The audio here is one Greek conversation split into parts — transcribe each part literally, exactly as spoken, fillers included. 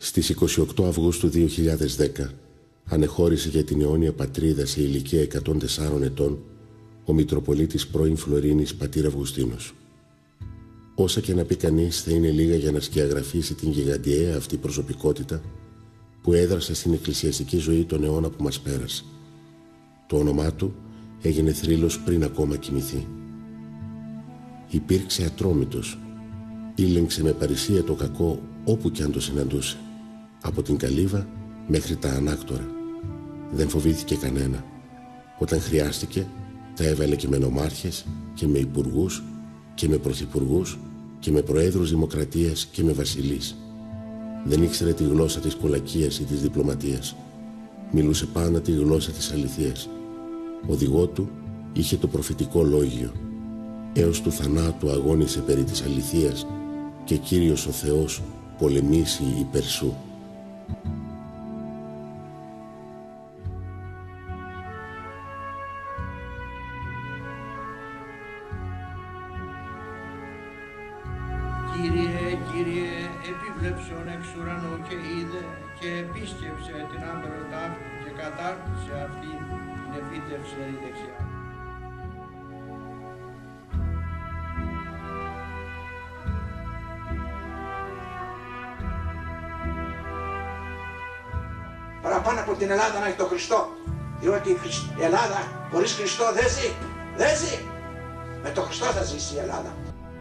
Στις είκοσι οκτώ Αυγούστου δύο χιλιάδες δέκα ανεχώρησε για την αιώνια πατρίδα σε ηλικία εκατόν τεσσάρων ετών ο Μητροπολίτης πρώην Φλωρίνης πατήρ Αυγουστίνος. Όσα και να πει κανείς θα είναι λίγα για να σκιαγραφίσει την γιγαντιαία αυτή προσωπικότητα που έδρασε στην εκκλησιαστική ζωή τον αιώνα που μας πέρασε. Το όνομά του έγινε θρύλος πριν ακόμα κοιμηθεί. Υπήρξε ατρόμητος, ήλεγξε με παρησία το κακό όπου κι αν το συναντούσε, από την καλύβα μέχρι τα ανάκτορα. Δεν φοβήθηκε κανένα. Όταν χρειάστηκε, τα έβαλε και με νομάρχες και με υπουργούς και με πρωθυπουργούς και με προέδρους δημοκρατίας και με βασιλείς. Δεν ήξερε τη γλώσσα της κολακίας ή της διπλωματίας. Μιλούσε πάντα τη γλώσσα της αληθείας. Οδηγό του είχε το προφητικό λόγιο. Έως του θανάτου αγώνισε περί της αληθείας και Κύριος ο Θεός πολεμήσει υπέρ σου. Κύριε, Κύριε, επίβλεψον εξ ουρανού και είδε και επίσκεψε την άμπερο ταύτη και κατάρτισε αυτήν την επίτευξη η δεξιά. Παραπάνω από την Ελλάδα να έχει τον Χριστό, διότι η Ελλάδα χωρίς Χριστό δεν ζει, δεν ζει. Με τον Χριστό θα ζήσει η Ελλάδα.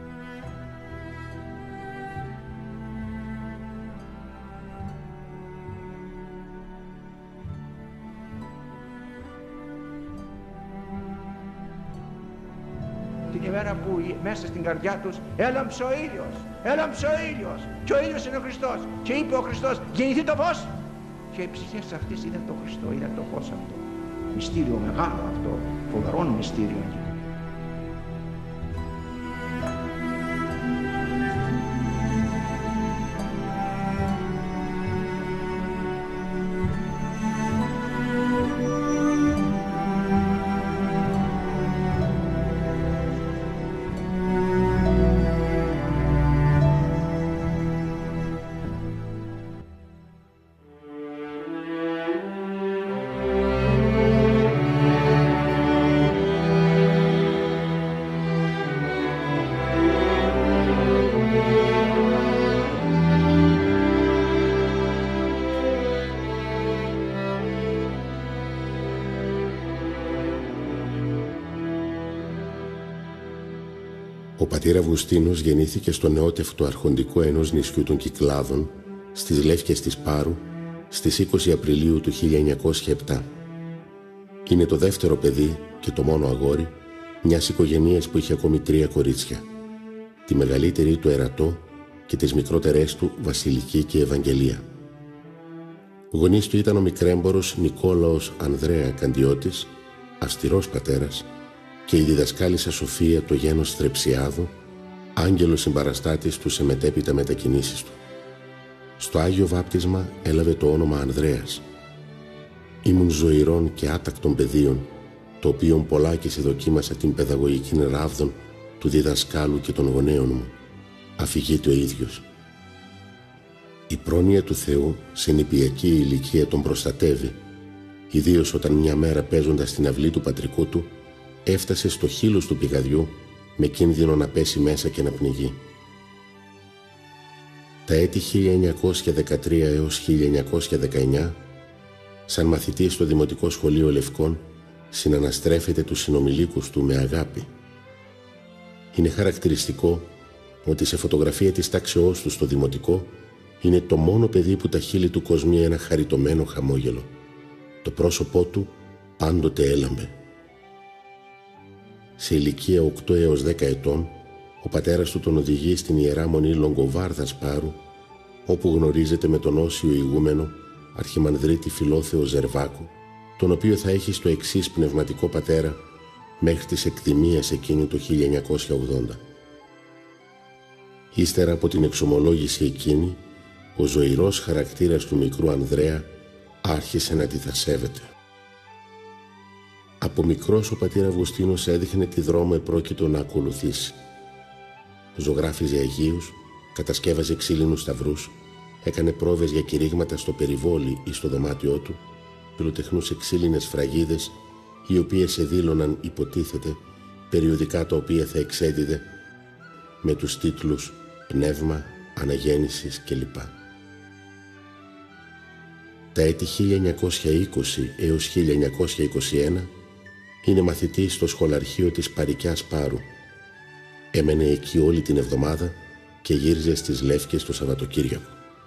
Την ημέρα που μέσα στην καρδιά τους έλαμψε ο ήλιος, έλαμψε ο ήλιος και ο ήλιος είναι ο Χριστός και είπε ο Χριστός γεννηθεί το φως και οι ψυχές αυτές είδαν τον Χριστό, είδαν το φως αυτό. Μυστήριο μεγάλο αυτό, φοβερό μυστήριο. Ο πατήρ Αυγουστίνος γεννήθηκε στο νεότευτο αρχοντικό ενός νησιού των Κυκλάδων, στις Λεύκες της Πάρου, στις είκοσι Απριλίου του χίλια εννιακόσια επτά. Είναι το δεύτερο παιδί και το μόνο αγόρι μιας οικογένειας που είχε ακόμη τρία κορίτσια. Τη μεγαλύτερη του Ερατό και τις μικρότερές του Βασιλική και Ευαγγελία. Γονείς του ήταν ο μικρέμπορος Νικόλαος Ανδρέα Καντιώτης, αυστηρός πατέρας, και η διδασκάλισσα Σοφία το γένος Θρεψιάδου, άγγελος συμπαραστάτης του σε μετέπειτα μετακινήσεις του. Στο Άγιο Βάπτισμα έλαβε το όνομα Ανδρέας. Ήμουν ζωηρών και άτακτων παιδίων, το οποίον πολλάκις δοκίμασα την παιδαγωγική ράβδον του διδασκάλου και των γονέων μου, αφηγείται ο ίδιος. Η πρόνοια του Θεού σε νηπιακή ηλικία τον προστατεύει, ιδίως όταν μια μέρα παίζοντας στην αυλή του πατρικού του, έφτασε στο χείλος του πηγαδιού με κίνδυνο να πέσει μέσα και να πνιγεί. Τα έτη χίλια εννιακόσια δεκατρία έως χίλια εννιακόσια δεκαεννιά, σαν μαθητής στο Δημοτικό Σχολείο Λευκών, συναναστρέφεται τους συνομιλίκους του με αγάπη. Είναι χαρακτηριστικό ότι σε φωτογραφία της τάξεώς του στο Δημοτικό είναι το μόνο παιδί που τα χείλη του κοσμεί ένα χαριτωμένο χαμόγελο. Το πρόσωπό του πάντοτε έλαμπε. Σε ηλικία οκτώ έως δέκα ετών, ο πατέρας του τον οδηγεί στην Ιερά Μονή Λογκοβάρδας Πάρου, όπου γνωρίζεται με τον όσιο ηγούμενο Αρχιμανδρίτη Φιλόθεο Ζερβάκου, τον οποίο θα έχει στο εξής πνευματικό πατέρα μέχρι τις εκδημίες εκείνη το χίλια εννιακόσια ογδόντα. Ύστερα από την εξομολόγηση εκείνη, ο ζωηρός χαρακτήρας του μικρού Ανδρέα άρχισε να τη θα σέβεται. Από μικρός ο πατήρ Αυγουστίνος έδειχνε τι δρόμο επρόκειτο να ακολουθήσει. Ζωγράφιζε Αγίους, κατασκεύαζε ξύλινους σταυρούς, έκανε πρόβες για κηρύγματα στο περιβόλι ή στο δωμάτιό του, πυροτεχνούσε ξύλινες φραγίδες, οι οποίες εδήλωναν, υποτίθεται, περιοδικά τα οποία θα εξέδιδε με τους τίτλους «Πνεύμα», «Αναγέννησης» κλπ. Τα έτη χίλια εννιακόσια είκοσι έως χίλια εννιακόσια είκοσι ένα είναι μαθητής στο σχολαρχείο της Παρικιάς Πάρου. Έμενε εκεί όλη την εβδομάδα και γύριζε στις Λεύκες το Σαββατοκύριακο.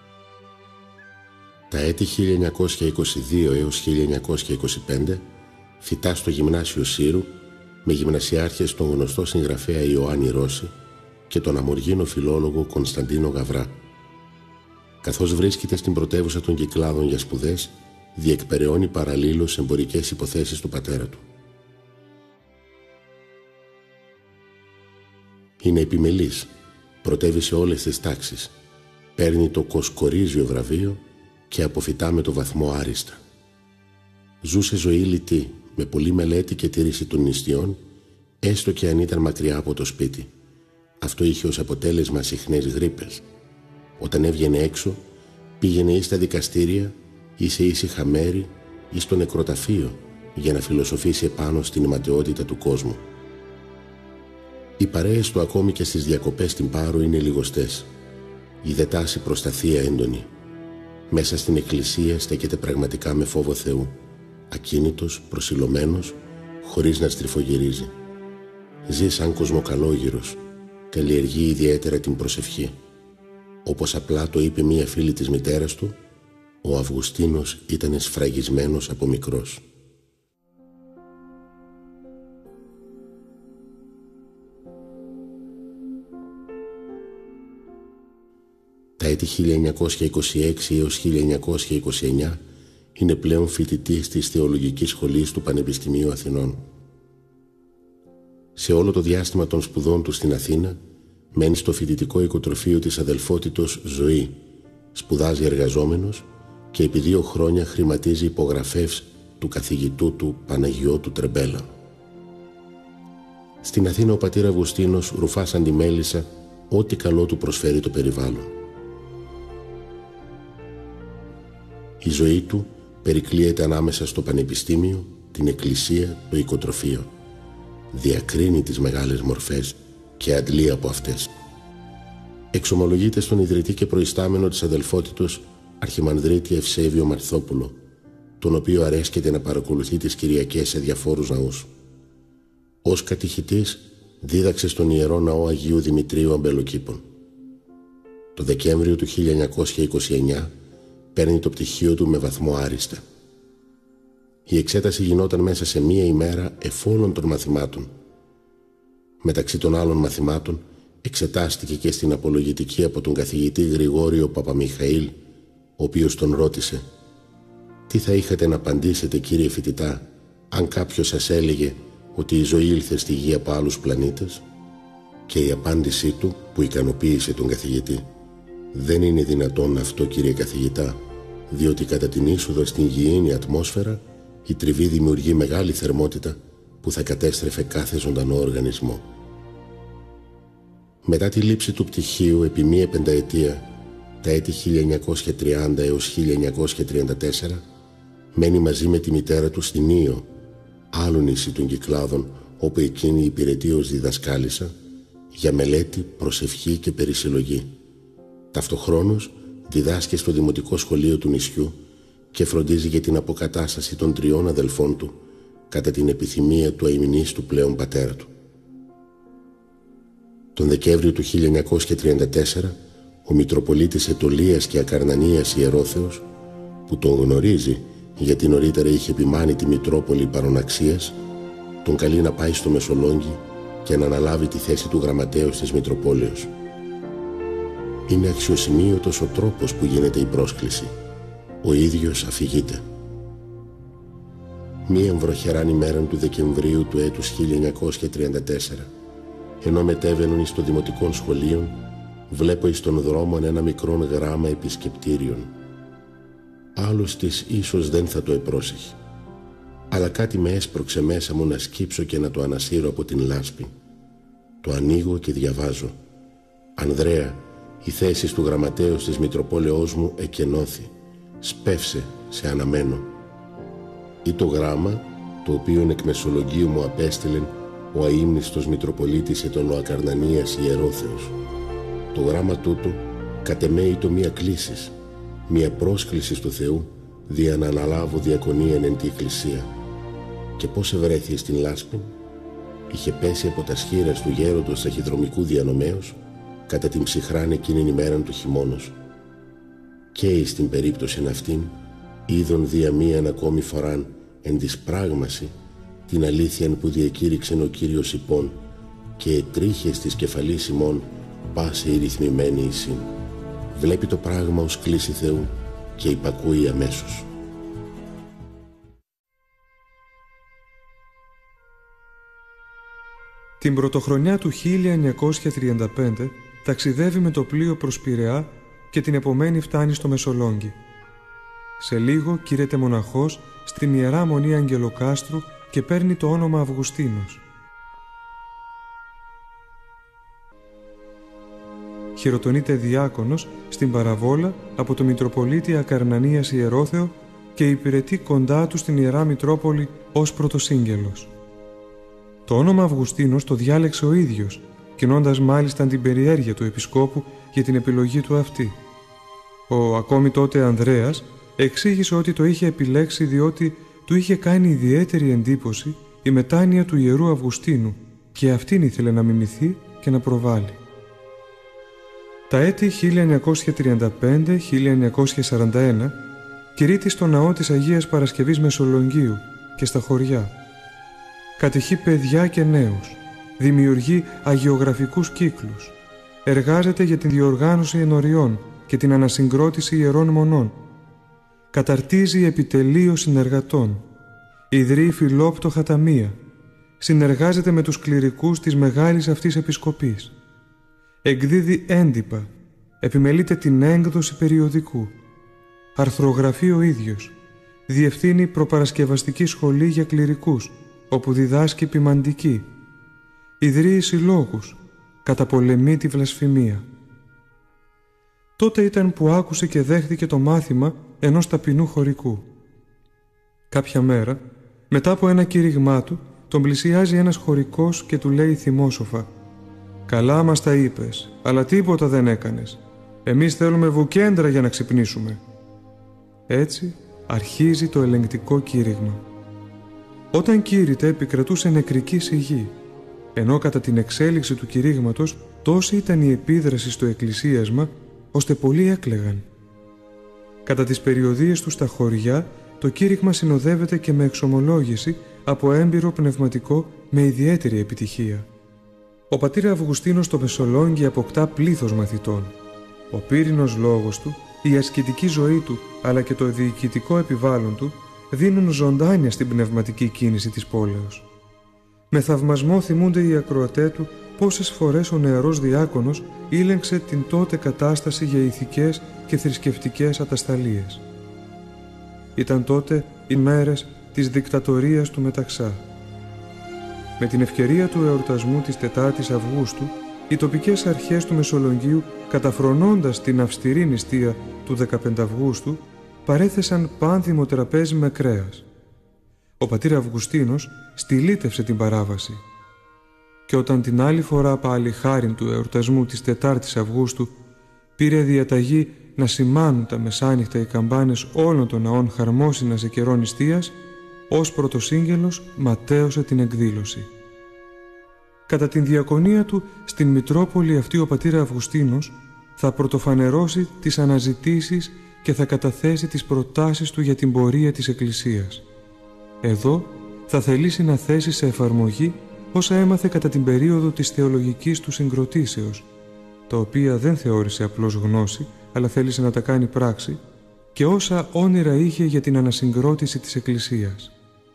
Τα έτη χίλια εννιακόσια είκοσι δύο έως χίλια εννιακόσια είκοσι πέντε φοιτά στο Γυμνάσιο Σύρου με γυμνασιάρχες τον γνωστό συγγραφέα Ιωάννη Ρώση και τον αμοργίνο φιλόλογο Κωνσταντίνο Γαβρά. Καθώς βρίσκεται στην πρωτεύουσα των Κυκλάδων για σπουδές, διεκπεραιώνει παραλλήλως εμπορικές υποθέσεις του πατέρα του. Είναι επιμελής, πρωτεύει σε όλες τις τάξεις, παίρνει το Κοσκορίζιο βραβείο και αποφυτά με το βαθμό άριστα. Ζούσε ζωή λιτή, με πολλή μελέτη και τήρηση των νηστειών, έστω και αν ήταν μακριά από το σπίτι. Αυτό είχε ως αποτέλεσμα συχνές γρίπες. Όταν έβγαινε έξω, πήγαινε ή στα δικαστήρια, ή σε ήσυχα μέρη, ή στο νεκροταφείο, για να φιλοσοφήσει επάνω στην αιματαιότητα του κόσμου. Οι παρέες του ακόμη και στις διακοπές στην Πάρο είναι λιγοστές. Η δε τάση προς τα θεία έντονη. Μέσα στην εκκλησία στέκεται πραγματικά με φόβο Θεού, ακίνητος, προσιλωμένος, χωρίς να στριφογυρίζει. Ζει σαν κοσμοκαλόγυρος, καλλιεργεί ιδιαίτερα την προσευχή. Όπως απλά το είπε μία φίλη της μητέρας του, ο Αυγουστίνος ήταν σφραγισμένος από μικρός. Τα έτη χίλια εννιακόσια είκοσι έξι έως χίλια εννιακόσια είκοσι εννιά είναι πλέον φοιτητής της Θεολογικής Σχολής του Πανεπιστημίου Αθηνών. Σε όλο το διάστημα των σπουδών του στην Αθήνα, μένει στο φοιτητικό οικοτροφείο της αδελφότητος Ζωή, σπουδάζει εργαζόμενος και επί δύο χρόνια χρηματίζει υπογραφές του καθηγητού του Παναγιώτου Τρεμπέλα. Στην Αθήνα ο πατήρ Αυγουστίνος ρουφά σαν τη μέλισσα ό,τι καλό του προσφέρει το περιβάλλον. Η ζωή του περικλείεται ανάμεσα στο πανεπιστήμιο, την εκκλησία, το οικοτροφείο. Διακρίνει τις μεγάλες μορφές και αντλεί από αυτές. Εξομολογείται στον ιδρυτή και προϊστάμενο της αδελφότητος Αρχιμανδρίτη Ευσέβιο Μαρθόπουλο, τον οποίο αρέσκεται να παρακολουθεί τις Κυριακές σε διαφόρους ναούς. Ως κατηχητής δίδαξε στον Ιερό Ναό Αγίου Δημητρίου Αμπελοκήπων. Το Δεκέμβριο του χίλια εννιακόσια είκοσι εννιά παίρνει το πτυχίο του με βαθμό άριστα. Η εξέταση γινόταν μέσα σε μία ημέρα εφόλων των μαθημάτων. Μεταξύ των άλλων μαθημάτων εξετάστηκε και στην απολογητική από τον καθηγητή Γρηγόριο Παπαμιχαήλ, ο οποίος τον ρώτησε «Τι θα είχατε να απαντήσετε, κύριε φοιτητά, αν κάποιος σας έλεγε ότι η ζωή ήλθε στη γη από άλλους πλανήτες?» Και η απάντησή του, που ικανοποίησε τον καθηγητή, «Δεν είναι δυνατόν αυτό, κύριε καθηγητά, διότι κατά την είσοδο στην γηίνη ατμόσφαιρα η τριβή δημιουργεί μεγάλη θερμότητα που θα κατέστρεφε κάθε ζωντανό οργανισμό». Μετά τη λήψη του πτυχίου επί μία πενταετία, τα έτη χίλια εννιακόσια τριάντα έως χίλια εννιακόσια τριάντα τέσσερα, μένει μαζί με τη μητέρα του στην Ήο, άλλο νησί των Κυκλάδων, όπου εκείνη υπηρετεί ως διδασκάλισσα, για μελέτη, προσευχή και περισυλλογή. Ταυτοχρόνως διδάσκει στο Δημοτικό Σχολείο του νησιού και φροντίζει για την αποκατάσταση των τριών αδελφών του κατά την επιθυμία του αημνίστου πλέον πατέρα του. Τον Δεκέμβριο του χίλια εννιακόσια τριάντα τέσσερα, ο Μητροπολίτης Αιτωλίας και Ακαρνανίας Ιερόθεος, που τον γνωρίζει γιατί νωρίτερα είχε επιμάνει τη Μητρόπολη Παροναξίας, τον καλεί να πάει στο Μεσολόγγι και να αναλάβει τη θέση του γραμματέως της Μητροπόλεως. Είναι αξιοσημείωτος ο τρόπος που γίνεται η πρόσκληση. Ο ίδιος αφηγείται. Μία βροχεράν ημέραν του Δεκεμβρίου του έτους χίλια εννιακόσια τριάντα τέσσερα, ενώ μετέβαινον εις το Δημοτικό Σχολείο, βλέπω εις τον δρόμον ένα μικρόν γράμμα επισκεπτήριον. Άλλος της ίσως δεν θα το επρόσεχε, αλλά κάτι με έσπρωξε μέσα μου να σκύψω και να το ανασύρω από την λάσπη. Το ανοίγω και διαβάζω. «Ανδρέα, Η θέση του γραμματέως της Μητροπόλεως μου εκενώθη. Σπεύσε, σε αναμένω. Ή το γράμμα, το οποίον εκ Μεσολογγίου μου απέστειλεν ο αείμνηστος Μητροπολίτης ετών ο Ακαρνανίας Ιερόθεος. Το γράμμα τούτο κατ' εμέ ήτο μία κλήσης, μία πρόσκληση του Θεού δια να αναλάβω διακονίαν εν τη Εκκλησία. Και πώς ευρέθη στην λάσπη, είχε πέσει από τα σχήρας του γέροντος ταχυδρομικού διανομέως κατά την ψυχράν εκείνην ημέραν του χειμώνος. Και εις την περίπτωση αυτήν είδον δια μίαν ακόμη φοράν εν της πράγμαση την αλήθειαν που διακήρυξεν ο Κύριος υπών και ετρίχες της κεφαλής ημών πάσε η ρυθμημένη εισήν. Βλέπει το πράγμα ως κλίση Θεού και υπακούει αμέσως. Την πρωτοχρονιά του χίλια εννιακόσια τριάντα πέντε ταξιδεύει με το πλοίο προς Πειραιά και την επομένη φτάνει στο Μεσολόγγι. Σε λίγο κήρεται μοναχός στην Ιερά Μονή Αγγελοκάστρου και παίρνει το όνομα Αυγουστίνος. Χειροτονείται διάκονος στην Παραβόλα από το Μητροπολίτη Ακαρνανίας Ιερόθεο και υπηρετεί κοντά του στην Ιερά Μητρόπολη ως πρωτοσύγγελος. Το όνομα Αυγουστίνος το διάλεξε ο ίδιος, κινώντας μάλιστα την περιέργεια του Επισκόπου για την επιλογή του αυτή. Ο ακόμη τότε Ανδρέας εξήγησε ότι το είχε επιλέξει διότι του είχε κάνει ιδιαίτερη εντύπωση η μετάνοια του Ιερού Αυγουστίνου και αυτήν ήθελε να μιμηθεί και να προβάλλει. Τα έτη χίλια εννιακόσια τριάντα πέντε με χίλια εννιακόσια σαράντα ένα κηρύττει στο ναό της Αγίας Παρασκευής Μεσολογγίου και στα χωριά. Κατηχεί παιδιά και νέους, δημιουργεί αγιογραφικούς κύκλους, εργάζεται για την διοργάνωση ενωριών και την ανασυγκρότηση ιερών μονών, καταρτίζει επιτελείο συνεργατών, ιδρύει φιλόπτωχα ταμεία, συνεργάζεται με τους κληρικούς της μεγάλης αυτής επισκοπής, εκδίδει έντυπα, επιμελείται την έκδοση περιοδικού, αρθρογραφεί ο ίδιος, διευθύνει προπαρασκευαστική σχολή για κληρικούς, όπου διδάσκει ποιμαντική, ιδρύει συλλόγους, καταπολεμεί τη βλασφημία. Τότε ήταν που άκουσε και δέχτηκε το μάθημα ενός ταπεινού χωρικού. Κάποια μέρα, μετά από ένα κήρυγμά του, τον πλησιάζει ένας χωρικός και του λέει θυμόσοφα «Καλά μας τα είπες, αλλά τίποτα δεν έκανες. Εμείς θέλουμε βουκέντρα για να ξυπνήσουμε». Έτσι αρχίζει το ελεγκτικό κήρυγμα. Όταν κήρυτε επικρατούσε νεκρική σιγή, ενώ κατά την εξέλιξη του κηρύγματος τόση ήταν η επίδραση στο εκκλησίασμα, ώστε πολλοί έκλαιγαν. Κατά τις περιοδίες του στα χωριά, το κήρυγμα συνοδεύεται και με εξομολόγηση από έμπειρο πνευματικό με ιδιαίτερη επιτυχία. Ο πατήρ Αυγουστίνος στο Μεσολόγγι αποκτά πλήθος μαθητών. Ο πύρινος λόγος του, η ασκητική ζωή του, αλλά και το διοικητικό επιβάλλον του δίνουν ζωντάνια στην πνευματική κίνηση της πόλεως. Με θαυμασμό θυμούνται οι ακροατές του πόσες φορές ο νεαρός διάκονος ήλεγξε την τότε κατάσταση για ηθικές και θρησκευτικές ατασταλίες. Ήταν τότε οι μέρες της δικτατορίας του Μεταξά. Με την ευκαιρία του εορτασμού της τετάρτης Αυγούστου, οι τοπικές αρχές του Μεσολογγίου, καταφρονώντας την αυστηρή νηστεία του δεκαπέντε Αυγούστου, παρέθεσαν πάνθυμο τραπέζι με κρέας. Ο πατήρ Αυγουστίνος στυλίτευσε την παράβαση. Και όταν την άλλη φορά πάλι χάριν του εορτασμού της τετάρτης Αυγούστου πήρε διαταγή να σημάνουν τα μεσάνυχτα οι καμπάνες όλων των ναών χαρμόσυνα σε καιρό νηστείας, ως πρωτοσύγγελος ματαίωσε την εκδήλωση. Κατά την διακονία του στην Μητρόπολη αυτή ο πατήρ Αυγουστίνος θα πρωτοφανερώσει τις αναζητήσεις και θα καταθέσει τις προτάσεις του για την πορεία της Εκκλησίας. Εδώ θα θελήσει να θέσει σε εφαρμογή όσα έμαθε κατά την περίοδο της θεολογικής του συγκροτήσεως, τα οποία δεν θεώρησε απλώς γνώση, αλλά θέλησε να τα κάνει πράξη, και όσα όνειρα είχε για την ανασυγκρότηση της Εκκλησίας.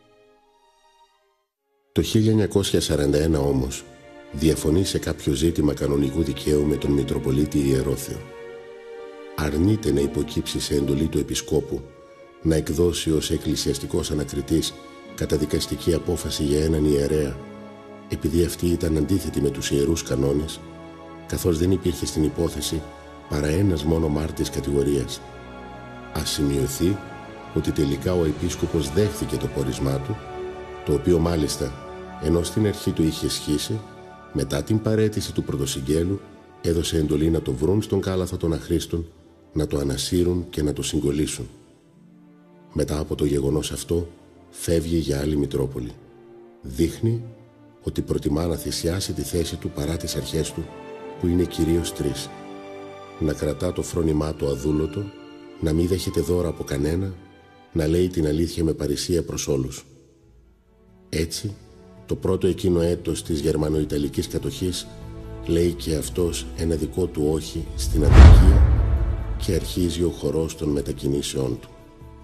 Το χίλια εννιακόσια σαράντα ένα όμως διαφωνεί σε κάποιο ζήτημα κανονικού δικαίου με τον Μητροπολίτη Ιερόθεο. Αρνείται να υποκύψει σε εντολή του Επισκόπου να εκδώσει ως εκκλησιαστικός ανακριτής καταδικαστική απόφαση για έναν ιερέα, επειδή αυτή ήταν αντίθετη με τους ιερούς κανόνες, καθώς δεν υπήρχε στην υπόθεση παρά ένας μόνο μάρτης κατηγορίας. Ας σημειωθεί ότι τελικά ο επίσκοπος δέχθηκε το πόρισμά του, το οποίο μάλιστα, ενώ στην αρχή του είχε σχίσει, μετά την παραίτηση του πρωτοσυγγέλου έδωσε εντολή να το βρουν στον κάλαθο των αχρήστων, να το ανασύρουν και να το συγκολήσουν. Μετά από το γεγονός αυτό, φεύγει για άλλη Μητρόπολη. Δείχνει ότι προτιμά να θυσιάσει τη θέση του παρά τις αρχές του, που είναι κυρίως τρεις. Να κρατά το φρόνημά του αδούλωτο, να μην δέχεται δώρα από κανένα, να λέει την αλήθεια με παρησία προς όλους. Έτσι, το πρώτο εκείνο έτος της γερμανοϊταλικής κατοχής λέει και αυτός ένα δικό του όχι στην αδικία και αρχίζει ο χορός των μετακινήσεών του.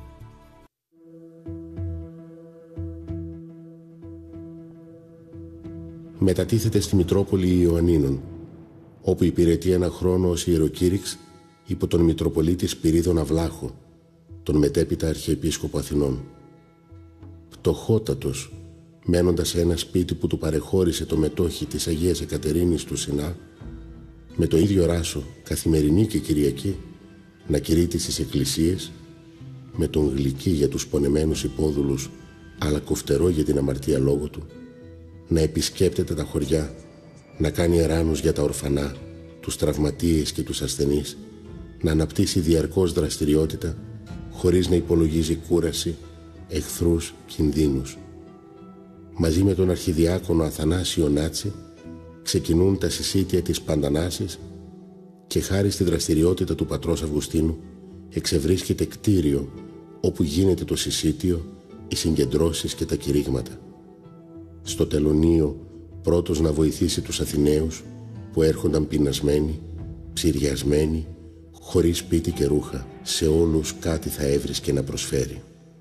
Μετατίθεται στη Μητρόπολη Ιωαννίνων, όπου υπηρετεί ένα χρόνο ως ιεροκήρυξ υπό τον Μητροπολίτη Σπυρίδωνα Βλάχο, τον μετέπειτα Αρχιεπίσκοπο Αθηνών. Πτωχότατος, μένοντας σε ένα σπίτι που του παρεχώρησε το μετόχι της Αγίας Εκατερίνης του Σινά, με το ίδιο ράσο καθημερινή και Κυριακή να κηρύττει στις εκκλησίες, με τον γλυκί για τους πονεμένους υπόδουλους αλλά κοφτερό για την αμαρτία λόγω του, να επισκέπτεται τα χωριά, να κάνει εράνους για τα ορφανά, τους τραυματίες και τους ασθενείς, να αναπτύσσει διαρκώς δραστηριότητα χωρίς να υπολογίζει κούραση, εχθρούς, κινδύνους. Μαζί με τον αρχιδιάκονο Αθανάσιο Νάτση ξεκινούν τα συσίτια της Παντανάσης και χάρη στη δραστηριότητα του πατρός Αυγουστίνου εξευρίσκεται κτίριο όπου γίνεται το συσίτιο, οι συγκεντρώσεις και τα κηρύγματα. Στο τελωνείο πρώτος να βοηθήσει τους Αθηναίους που έρχονταν πεινασμένοι, ψυριασμένοι, χωρίς σπίτι και ρούχα, σε όλους κάτι θα έβρισκε να προσφέρει.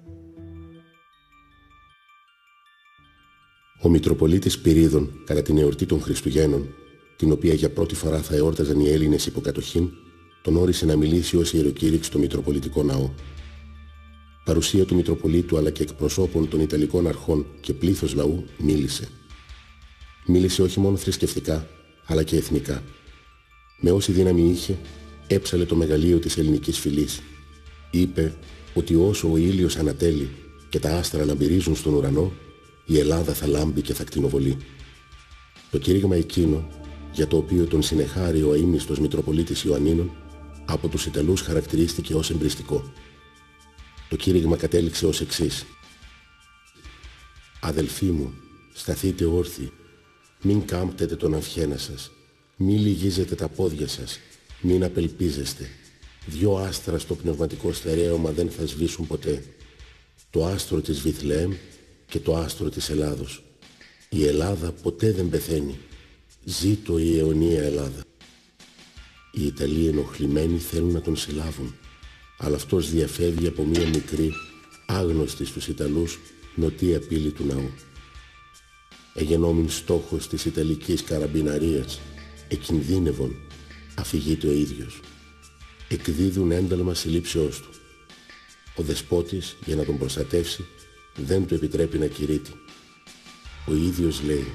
Ο Μητροπολίτης Σπυρίδων, κατά την εορτή των Χριστουγέννων, την οποία για πρώτη φορά θα εόρταζαν οι Έλληνες υποκατοχήν, τον όρισε να μιλήσει ως ιεροκήρυξ στο Μητροπολιτικό Ναό. Παρουσία του Μητροπολίτου αλλά και εκπροσώπων των Ιταλικών αρχών και πλήθος λαού μίλησε. Μίλησε όχι μόνο θρησκευτικά, αλλά και εθνικά. Με όση δύναμη είχε, έψαλε το μεγαλείο της ελληνικής φυλής. Είπε ότι όσο ο ήλιος ανατέλει και τα άστρα λαμπυρίζουν στον ουρανό, η Ελλάδα θα λάμπει και θα κτηνοβολεί. Το κήρυγμα εκείνο, για το οποίο τον συνεχάρει ο αείμνηστος Μητροπολίτης Ιωαννίνων, από τους Ιταλούς χαρακτηρίστηκε ως εμπριστικό. Το κήρυγμα κατέληξε ως εξής: «Αδελφοί μου, σταθείτε όρθιοι, μην κάμπτετε τον αυχένα σας, μην λυγίζετε τα πόδια σας, μην απελπίζεστε. Δυο άστρα στο πνευματικό στερέωμα δεν θα σβήσουν ποτέ. Το άστρο της Βιθλεέμ και το άστρο της Ελλάδος. Η Ελλάδα ποτέ δεν πεθαίνει. Ζήτω η αιωνία Ελλάδα». Οι Ιταλοί ενοχλημένοι θέλουν να τον συλλάβουν, αλλά αυτός διαφεύγει από μία μικρή, άγνωστη στους Ιταλούς, νοτία πύλη του ναού. Εγενόμην στόχος της Ιταλικής καραμπιναρίας, εκινδύνευον, αφηγείται ο ίδιος. Εκδίδουν ένταλμα συλλήψεώς του. Ο δεσπότης, για να τον προστατεύσει, δεν του επιτρέπει να κηρύττει. Ο ίδιος λέει: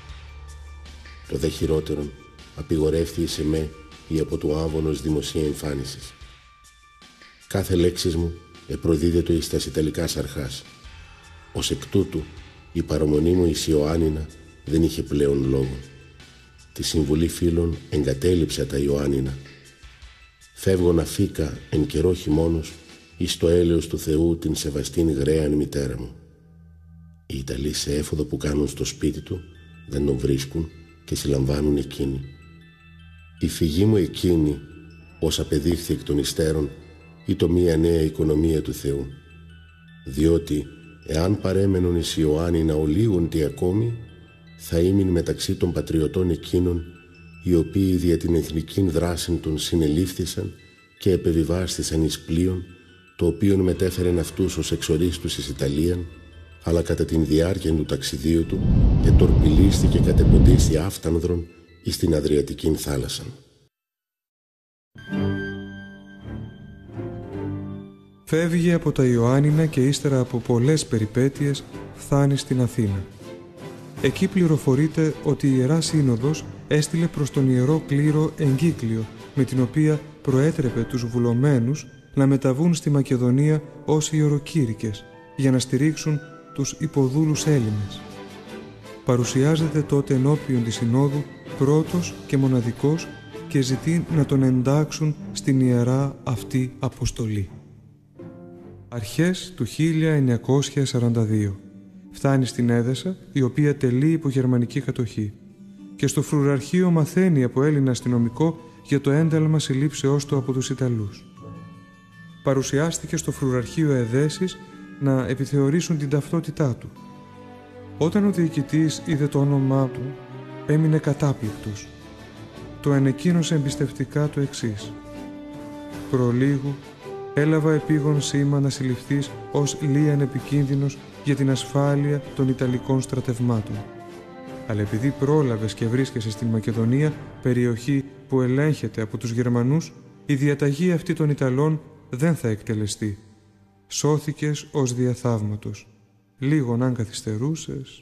«Το δε χειρότερον, απειγορεύθη σε με ή από του άβωνος δημοσία εμφάνισης. Κάθε λέξης μου επροδίδεται εις τας Ιταλικάς αρχάς. Ως εκ τούτου, η παραμονή μου εις Ιωάννινα δεν είχε πλέον λόγο. Τη συμβουλή φίλων εγκατέλειψα τα Ιωάννινα. Φεύγω να φύκα εν καιρό χειμώνος εις το έλεος του Θεού την σεβαστήν γραίαν μητέρα μου. Οι Ιταλοί σε έφοδο που κάνουν στο σπίτι του δεν τον βρίσκουν και συλλαμβάνουν εκείνοι. Η φυγή μου εκείνη, ως απεδείχθη εκ των υστέρων, ή το μία νέα οικονομία του Θεού. Διότι, εάν παρέμενον εις Ιωάννινα ολίγον τι ακόμη, θα ήμουν μεταξύ των πατριωτών εκείνων, οι οποίοι δια την εθνικήν δράσιν των συνελήφθησαν και επεβιβάστησαν εις πλοίον, το οποίον μετέφερεν αυτούς ως εξορίστους εις Ιταλίαν, αλλά κατά την διάρκεια του ταξιδίου του ετορπιλίστηκε κατεποντίστη άφτανδρον εις την Αδριατικήν θάλασσαν. Φεύγει από τα Ιωάννινα και ύστερα από πολλές περιπέτειες φτάνει στην Αθήνα. Εκεί πληροφορείται ότι η Ιερά Σύνοδος έστειλε προς τον Ιερό Κλήρο εγκύκλιο, με την οποία προέτρεπε τους βουλωμένους να μεταβούν στη Μακεδονία ως ιεροκήρυκες για να στηρίξουν τους υποδούλους Έλληνες. Παρουσιάζεται τότε ενώπιον της Συνόδου πρώτος και μοναδικός και ζητεί να τον εντάξουν στην ιερά αυτή αποστολή. Αρχές του χίλια εννιακόσια σαράντα δύο. Φτάνει στην Έδεσα, η οποία τελεί υπό γερμανική κατοχή, και στο φρουραρχείο μαθαίνει από Έλληνα αστυνομικό για το ένταλμα συλλήψεώς του από τους Ιταλούς. Παρουσιάστηκε στο φρουραρχείο Εδέσης να επιθεωρήσουν την ταυτότητά του. Όταν ο διοικητής είδε το όνομά του, έμεινε κατάπληκτος. Το ανεκοίνωσε εμπιστευτικά το εξής: «Προλίγου, έλαβα επίγον σήμα να συλληφθείς ως λίαν επικίνδυνος για την ασφάλεια των Ιταλικών στρατευμάτων. Αλλά επειδή πρόλαβες και βρίσκεσαι στην Μακεδονία, περιοχή που ελέγχεται από τους Γερμανούς, η διαταγή αυτή των Ιταλών δεν θα εκτελεστεί. Σώθηκες ως διαθαύματος. Λίγον αν καθυστερούσες».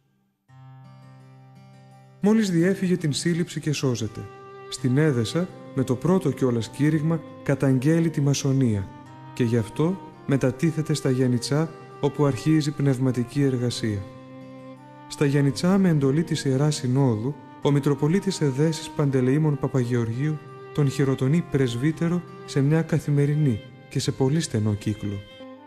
Μόλις διέφυγε την σύλληψη και σώζεται, στην Έδεσα με το πρώτο κιόλας κήρυγμα καταγγέλει τη μασονία και γι' αυτό μετατίθεται στα Γιαννιτσά, όπου αρχίζει πνευματική εργασία. Στα Γιαννιτσά, με εντολή της Ιεράς Συνόδου, ο Μητροπολίτης Εδέσης Παντελεήμων Παπαγεωργίου τον χειροτονεί πρεσβύτερο σε μια καθημερινή και σε πολύ στενό κύκλο.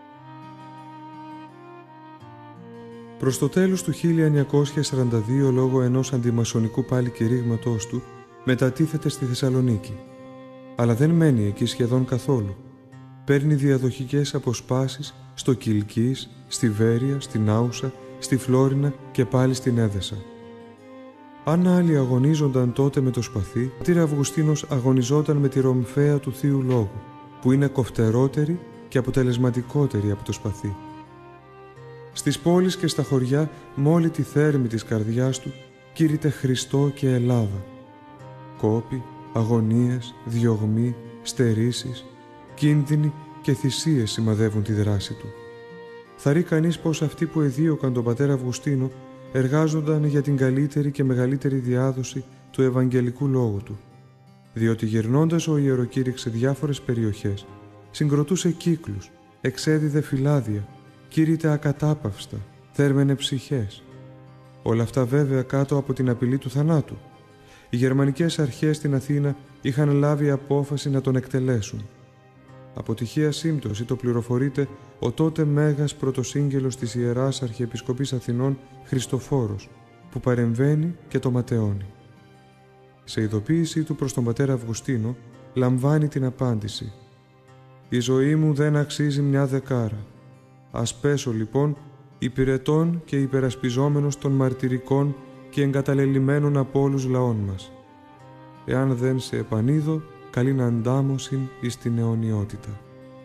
Προς το τέλος του χίλια εννιακόσια σαράντα δύο, λόγω ενός αντιμασονικού πάλι κηρύγματός του, μετατίθεται στη Θεσσαλονίκη. Αλλά δεν μένει εκεί σχεδόν καθόλου. Παίρνει διαδοχικές αποσπάσεις στο Κιλκής, στη Βέρεια, στην Άουσα, στη Φλόρινα και πάλι στην Έδεσα. Αν άλλοι αγωνίζονταν τότε με το σπαθί, ο πατήρ Αυγουστίνος αγωνιζόταν με τη ρομφαία του Θείου Λόγου, που είναι κοφτερότερη και αποτελεσματικότερη από το σπαθί. Στις πόλεις και στα χωριά, με όλη τη θέρμη της καρδιάς του, κήρυτε Χριστό και Ελλάδα. Κόποι, αγωνίες, διωγμοί, στερήσεις, κίνδυνοι και θυσίες σημαδεύουν τη δράση του. Θα ρει κανείς πως αυτοί που εδίωκαν τον πατέρα Αυγουστίνο εργάζονταν για την καλύτερη και μεγαλύτερη διάδοση του Ευαγγελικού Λόγου του, διότι γυρνώντας ο ιεροκήρυξ σε διάφορες περιοχές, συγκροτούσε κύκλους, εξέδιδε φυλάδια, κήρυτε ακατάπαυστα, θέρμενε ψυχές. Όλα αυτά βέβαια κάτω από την απειλή του θανάτου. Οι γερμανικές αρχές στην Αθήνα είχαν λάβει απόφαση να τον εκτελέσουν. Από τυχαία σύμπτωση το πληροφορείται ο τότε μέγας πρωτοσύγγελος της Ιεράς Αρχιεπισκοπής Αθηνών, Χριστοφόρος, που παρεμβαίνει και το ματαιώνει. Σε ειδοποίησή του προς τον πατέρα Αυγουστίνο λαμβάνει την απάντηση: «Η ζωή μου δεν αξίζει μια δεκάρα. Ας πέσω λοιπόν υπηρετών και υπερασπιζόμενος των μαρτυρικών και εγκαταλελειμμένων από όλους λαών μας. Εάν δεν σε επανείδω, καλήν αντάμωσιν εις την αιωνιότητα».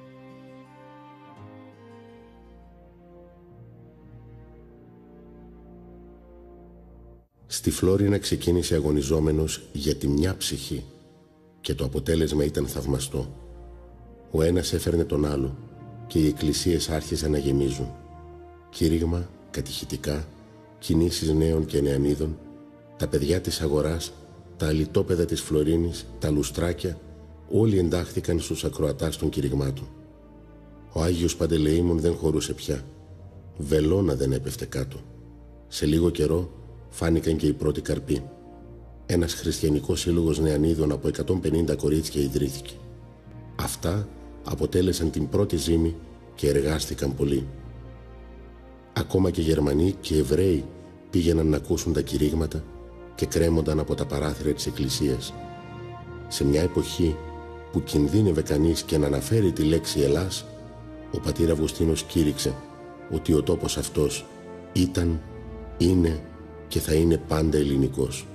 Στη Φλόρινα ξεκίνησε αγωνιζόμενος για τη μια ψυχή και το αποτέλεσμα ήταν θαυμαστό. Ο ένας έφερνε τον άλλο και οι εκκλησίες άρχισαν να γεμίζουν. Κήρυγμα, κατηχητικά, κινήσεις νέων και νεανίδων, τα παιδιά της αγοράς, τα αλιτόπεδα της Φλωρίνης, τα λουστράκια, όλοι εντάχθηκαν στους ακροατάς των κηρυγμάτων. Ο Άγιος Παντελεήμων δεν χωρούσε πια. Βελόνα δεν έπεφτε κάτω. Σε λίγο καιρό φάνηκαν και οι πρώτοι καρποί. Ένας χριστιανικός σύλλογος νεανίδων από εκατόν πενήντα κορίτσια ιδρύθηκε. Αυτά αποτέλεσαν την πρώτη ζήμη και εργάστηκαν πολύ. Ακόμα και Γερμανοί και Εβραίοι πήγαιναν να ακούσουν τα κηρύγματα και κρέμονταν από τα παράθυρα της εκκλησίας. Σε μια εποχή που κινδύνευε κανείς και να αναφέρει τη λέξη Ελλάς, ο πατήρ Αυγουστίνος κήρυξε ότι ο τόπος αυτός ήταν, είναι και θα είναι πάντα ελληνικός.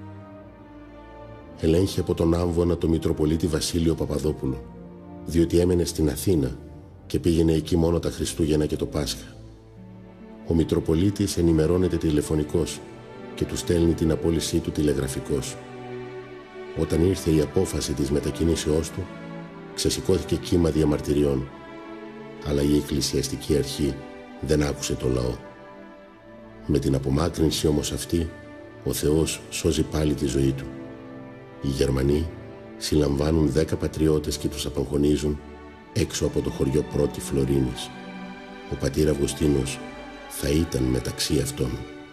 Ελέγχει από τον Άμβονα το Μητροπολίτη Βασίλειο Παπαδόπουλο, διότι έμενε στην Αθήνα και πήγαινε εκεί μόνο τα Χριστούγεννα και το Πάσχα. Ο Μητροπολίτης ενημερώνεται τηλεφωνικός και του στέλνει την απόλυσή του τηλεγραφικός. Όταν ήρθε η απόφαση της μετακινήσεώς του, ξεσηκώθηκε κύμα διαμαρτυριών, αλλά η εκκλησιαστική αρχή δεν άκουσε το λαό. Με την απομάκρυνση όμως αυτή, ο Θεός σώζει πάλι τη ζωή του. Οι Γερμανοί συλλαμβάνουν δέκα πατριώτες και τους απαγχωνίζουν έξω από το χωριό Πρώτη Φλωρίνης. Ο πατήρ Αυγουστίνος θα ήταν μεταξύ αυτών.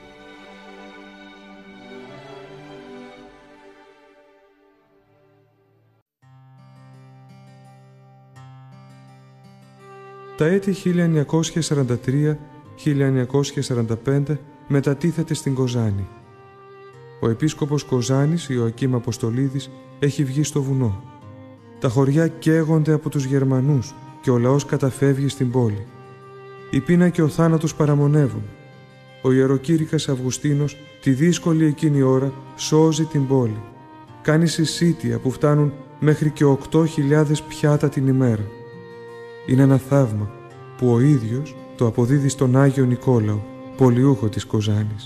Τα έτη χίλια εννιακόσια σαράντα τρία με χίλια εννιακόσια σαράντα πέντε μετατίθεται στην Κοζάνη. Ο επίσκοπος Κοζάνης, Ιωακήμ Αποστολίδης, έχει βγει στο βουνό. Τα χωριά καίγονται από τους Γερμανούς και ο λαός καταφεύγει στην πόλη. Η πείνα και ο θάνατος παραμονεύουν. Ο ιεροκήρυκας Αυγουστίνος τη δύσκολη εκείνη ώρα σώζει την πόλη. Κάνει συσίτια που φτάνουν μέχρι και οκτώ χιλιάδες πιάτα την ημέρα. Είναι ένα θαύμα που ο ίδιος το αποδίδει στον Άγιο Νικόλαο, πολιούχο της Κοζάνης.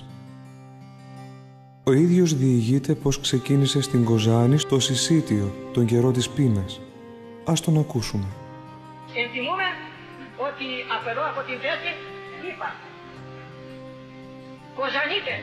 Ο ίδιος διηγείται πως ξεκίνησε στην Κοζάνη στο συσίτιο τον καιρό της πείνας. Ας τον ακούσουμε. Ενθυμούμε ότι από εδώ από την θέση είπα Κοζανίτες,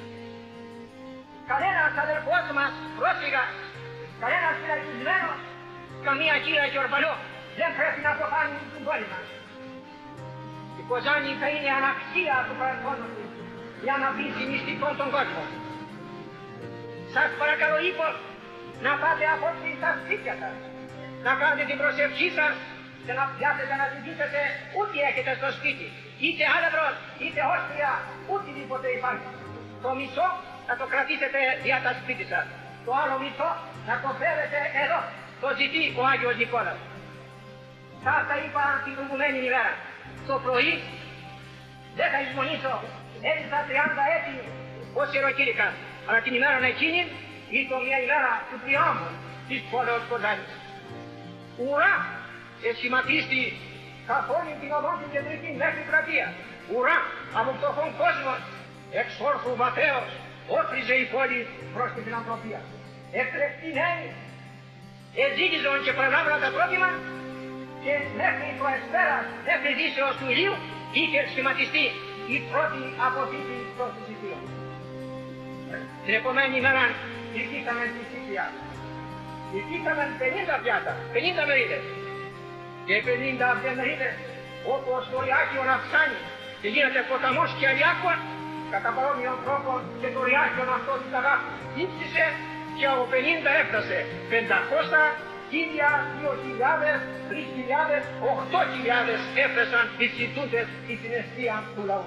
κανένας αδερφός μας πρόσφυγα, κανένας φυλακισμένος, καμία κύρα και ορφανό δεν πρέπει να το κάνει στην πόλη μας. Η Κοζάνη θα είναι αναξία του παρελθόντος της για να πείσει μυστικών τον κόσμο. Σας παρακαλώ λοιπόν να πάτε απόψε στα σπίτια σας, να κάνετε την προσευχή σας και να πιάσετε να ζητήσετε ό,τι έχετε στο σπίτι, είτε άλευρος, είτε όστρια, οτιδήποτε υπάρχει. Το μισό να το κρατήσετε για τα σπίτι σας, το άλλο μισό να το φέρετε εδώ, το ζητεί ο Άγιος Νικόλαος. Σας τα είπα την προηγουμένη ημέρα. Το πρωί δεν θα εισμονήσω, έζησα τριάντα έτη ως ιεροκήρυκας, αλλά την ημέρα εκείνη ήρθε μια ημέρα του τριάμβου της πόλεως Κοζάνης. Ουρά! Εσχηματίστη καθ' όλη την οδόν την κεντρική μέχρι πλατεία. Ουρά! Από φτωχόν κόσμο, εξ όρθου βαθέως, όφριζε η πόλη προς την φιλανθρωπία. Εκτρεπτημένοι, εζήτηζον και παραλάβραν τα τρόφιμα και μέχρι το εσπέρας, μέχρι δύσεως του ηλίου, είχε σχηματιστεί η πρώτη αποθήκη των συσιτίων. Την επομένη ημέρα ήρθαμε στη Σίτια. Ήρθαμε πενήντα πιάτα, πενήντα μερίδες. Και πενήντα αυτές μερίδες, όπως το Ριάκιον αυξάνει και γίνεται ποταμός και Αριάκων, κατά παρόμοιον τρόπο και το Ριάκιον αυτό της αγάπης ύψισε και από πενήντα έφτασε πεντακόσια, χίλια, δύο χιλιάδες, τρεις χιλιάδες, οκτώ χιλιάδες έφτασαν οι συζητούντες στην αιστεία του λαού.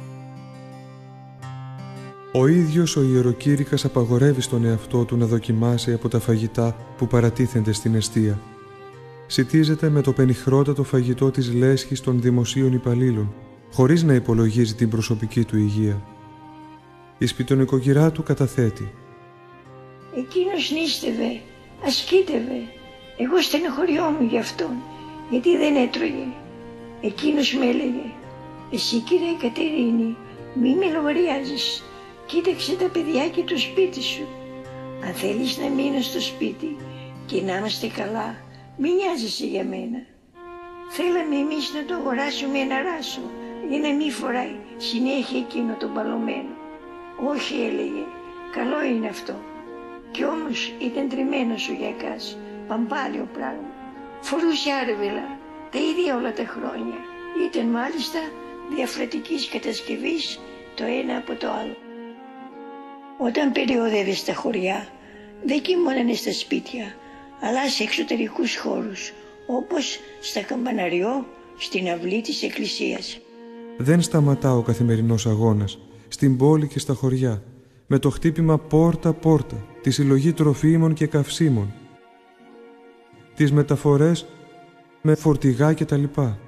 Ο ίδιος ο ιεροκήρυκας απαγορεύει στον εαυτό του να δοκιμάσει από τα φαγητά που παρατίθενται στην εστία. Σιτίζεται με το πενιχρότατο φαγητό της λέσχης των δημοσίων υπαλλήλων, χωρίς να υπολογίζει την προσωπική του υγεία. Η σπιτονικοκυρά του καταθέτει. Εκείνος νίστευε, ασκήτευε. Εγώ στενοχωριόμουν γι' αυτόν, γιατί δεν έτρωγε. Εκείνος με έλεγε, εσύ κύριε Κατερίνη, μη με λογαριάζεις. Κοίταξε τα παιδιά και το σπίτι σου. Αν θέλεις να μείνω στο σπίτι και να είμαστε καλά, μην νοιάζεσαι για μένα. Θέλαμε εμείς να το αγοράσουμε ένα ράσο για να μην φοράει συνέχεια εκείνο το παλωμένο. Όχι, έλεγε, καλό είναι αυτό. Κι όμως ήταν τριμμένος ο γιακάς, παμπάλιο πράγμα. Φορούσε άρβελα, τα ίδια όλα τα χρόνια. Ήταν μάλιστα διαφορετικής κατασκευής το ένα από το άλλο. Όταν περιόδευε στα χωριά, δεν κοιμώνανε στα σπίτια, αλλά σε εξωτερικούς χώρους, όπως στα καμπαναριό, στην αυλή της εκκλησίας. Δεν σταματά ο καθημερινός αγώνας, στην πόλη και στα χωριά, με το χτύπημα πόρτα-πόρτα, τη συλλογή τροφίμων και καυσίμων, τις μεταφορές με φορτηγά κτλ.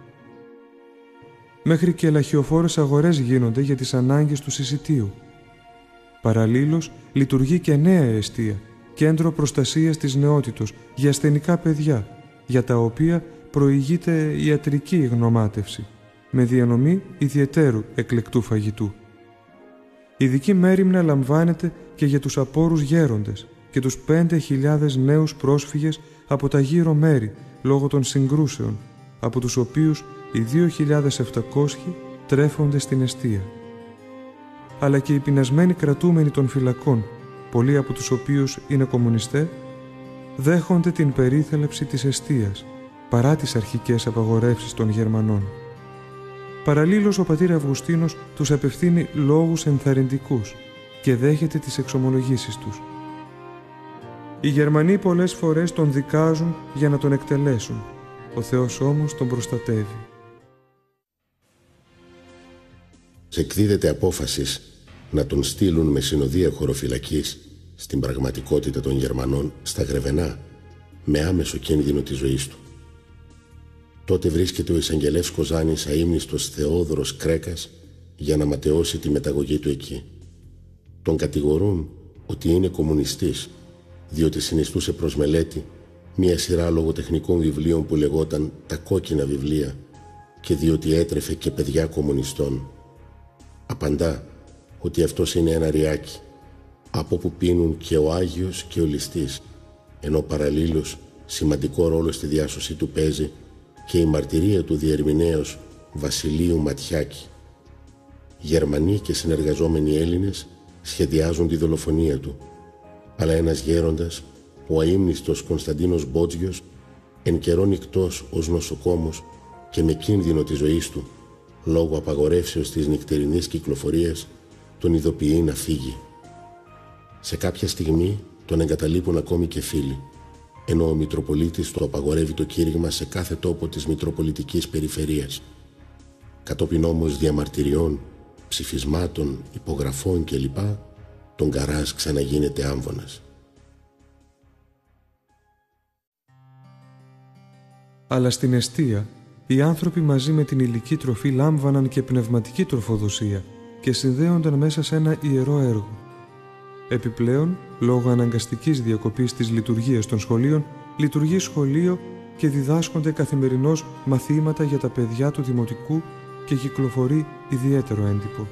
Μέχρι και ελαχιοφόρες αγορές γίνονται για τις ανάγκες του συσιτίου. Παραλλήλως λειτουργεί και νέα εστία, κέντρο προστασίας της νεότητος για ασθενικά παιδιά, για τα οποία προηγείται ιατρική γνωμάτευση, με διανομή ιδιαιτέρου εκλεκτού φαγητού. Ειδική μέριμνα λαμβάνεται και για τους απόρους γέροντες και τους πέντε χιλιάδες νέους πρόσφυγες από τα γύρω μέρη λόγω των συγκρούσεων, από τους οποίους οι δύο χιλιάδες επτακόσιοι τρέφονται στην εστία. Αλλά και οι πεινασμένοι κρατούμενοι των φυλακών, πολλοί από τους οποίους είναι κομμουνιστές, δέχονται την περίθαλψη της εστίας, παρά τις αρχικές απαγορεύσεις των Γερμανών. Παραλλήλως, ο πατήρ Αυγουστίνος τους απευθύνει λόγους ενθαρρυντικούς και δέχεται τις εξομολογήσεις τους. Οι Γερμανοί πολλές φορές τον δικάζουν για να τον εκτελέσουν. Ο Θεός όμως τον προστατεύει. Εκδίδεται απόφασης να τον στείλουν με συνοδεία χωροφυλακής στην πραγματικότητα των Γερμανών στα Γρεβενά, με άμεσο κίνδυνο της ζωής του. Τότε βρίσκεται ο εισαγγελεύς Κοζάνης αείμνηστος Θεόδωρος Κρέκας για να ματαιώσει τη μεταγωγή του εκεί. Τον κατηγορούν ότι είναι κομμουνιστής, διότι συνιστούσε προς μελέτη μία σειρά λογοτεχνικών βιβλίων που λεγόταν «Τα κόκκινα βιβλία» και διότι έτρεφε και παιδιά κομμουνιστών. Απαντά ότι αυτός είναι ένα ριάκι, από που πίνουν και ο Άγιος και ο Ληστής, ενώ παραλλήλως σημαντικό ρόλο στη διάσωση του παίζει και η μαρτυρία του διερμηνέως Βασιλείου Ματιάκη. Γερμανοί και συνεργαζόμενοι Έλληνες σχεδιάζουν τη δολοφονία του, αλλά ένας γέροντας, ο αείμνηστος Κωνσταντίνος Μπότζιος, εν καιρό νυκτός ως νοσοκόμος και με κίνδυνο της ζωής του, λόγω απαγορεύσεως της νυχτερινής κυκλοφορίας, τον ειδοποιεί να φύγει. Σε κάποια στιγμή τον εγκαταλείπουν ακόμη και φίλοι, ενώ ο Μητροπολίτης του απαγορεύει το κήρυγμα σε κάθε τόπο της Μητροπολιτικής Περιφερείας. Κατόπιν όμως διαμαρτυριών, ψηφισμάτων, υπογραφών κλπ, τον Καράς ξαναγίνεται άμβονας. Αλλά στην εστία, οι άνθρωποι μαζί με την υλική τροφή λάμβαναν και πνευματική τροφοδοσία και συνδέονταν μέσα σε ένα ιερό έργο. Επιπλέον, λόγω αναγκαστικής διακοπής της λειτουργίας των σχολείων, λειτουργεί σχολείο και διδάσκονται καθημερινώς μαθήματα για τα παιδιά του δημοτικού και κυκλοφορεί ιδιαίτερο έντυπο.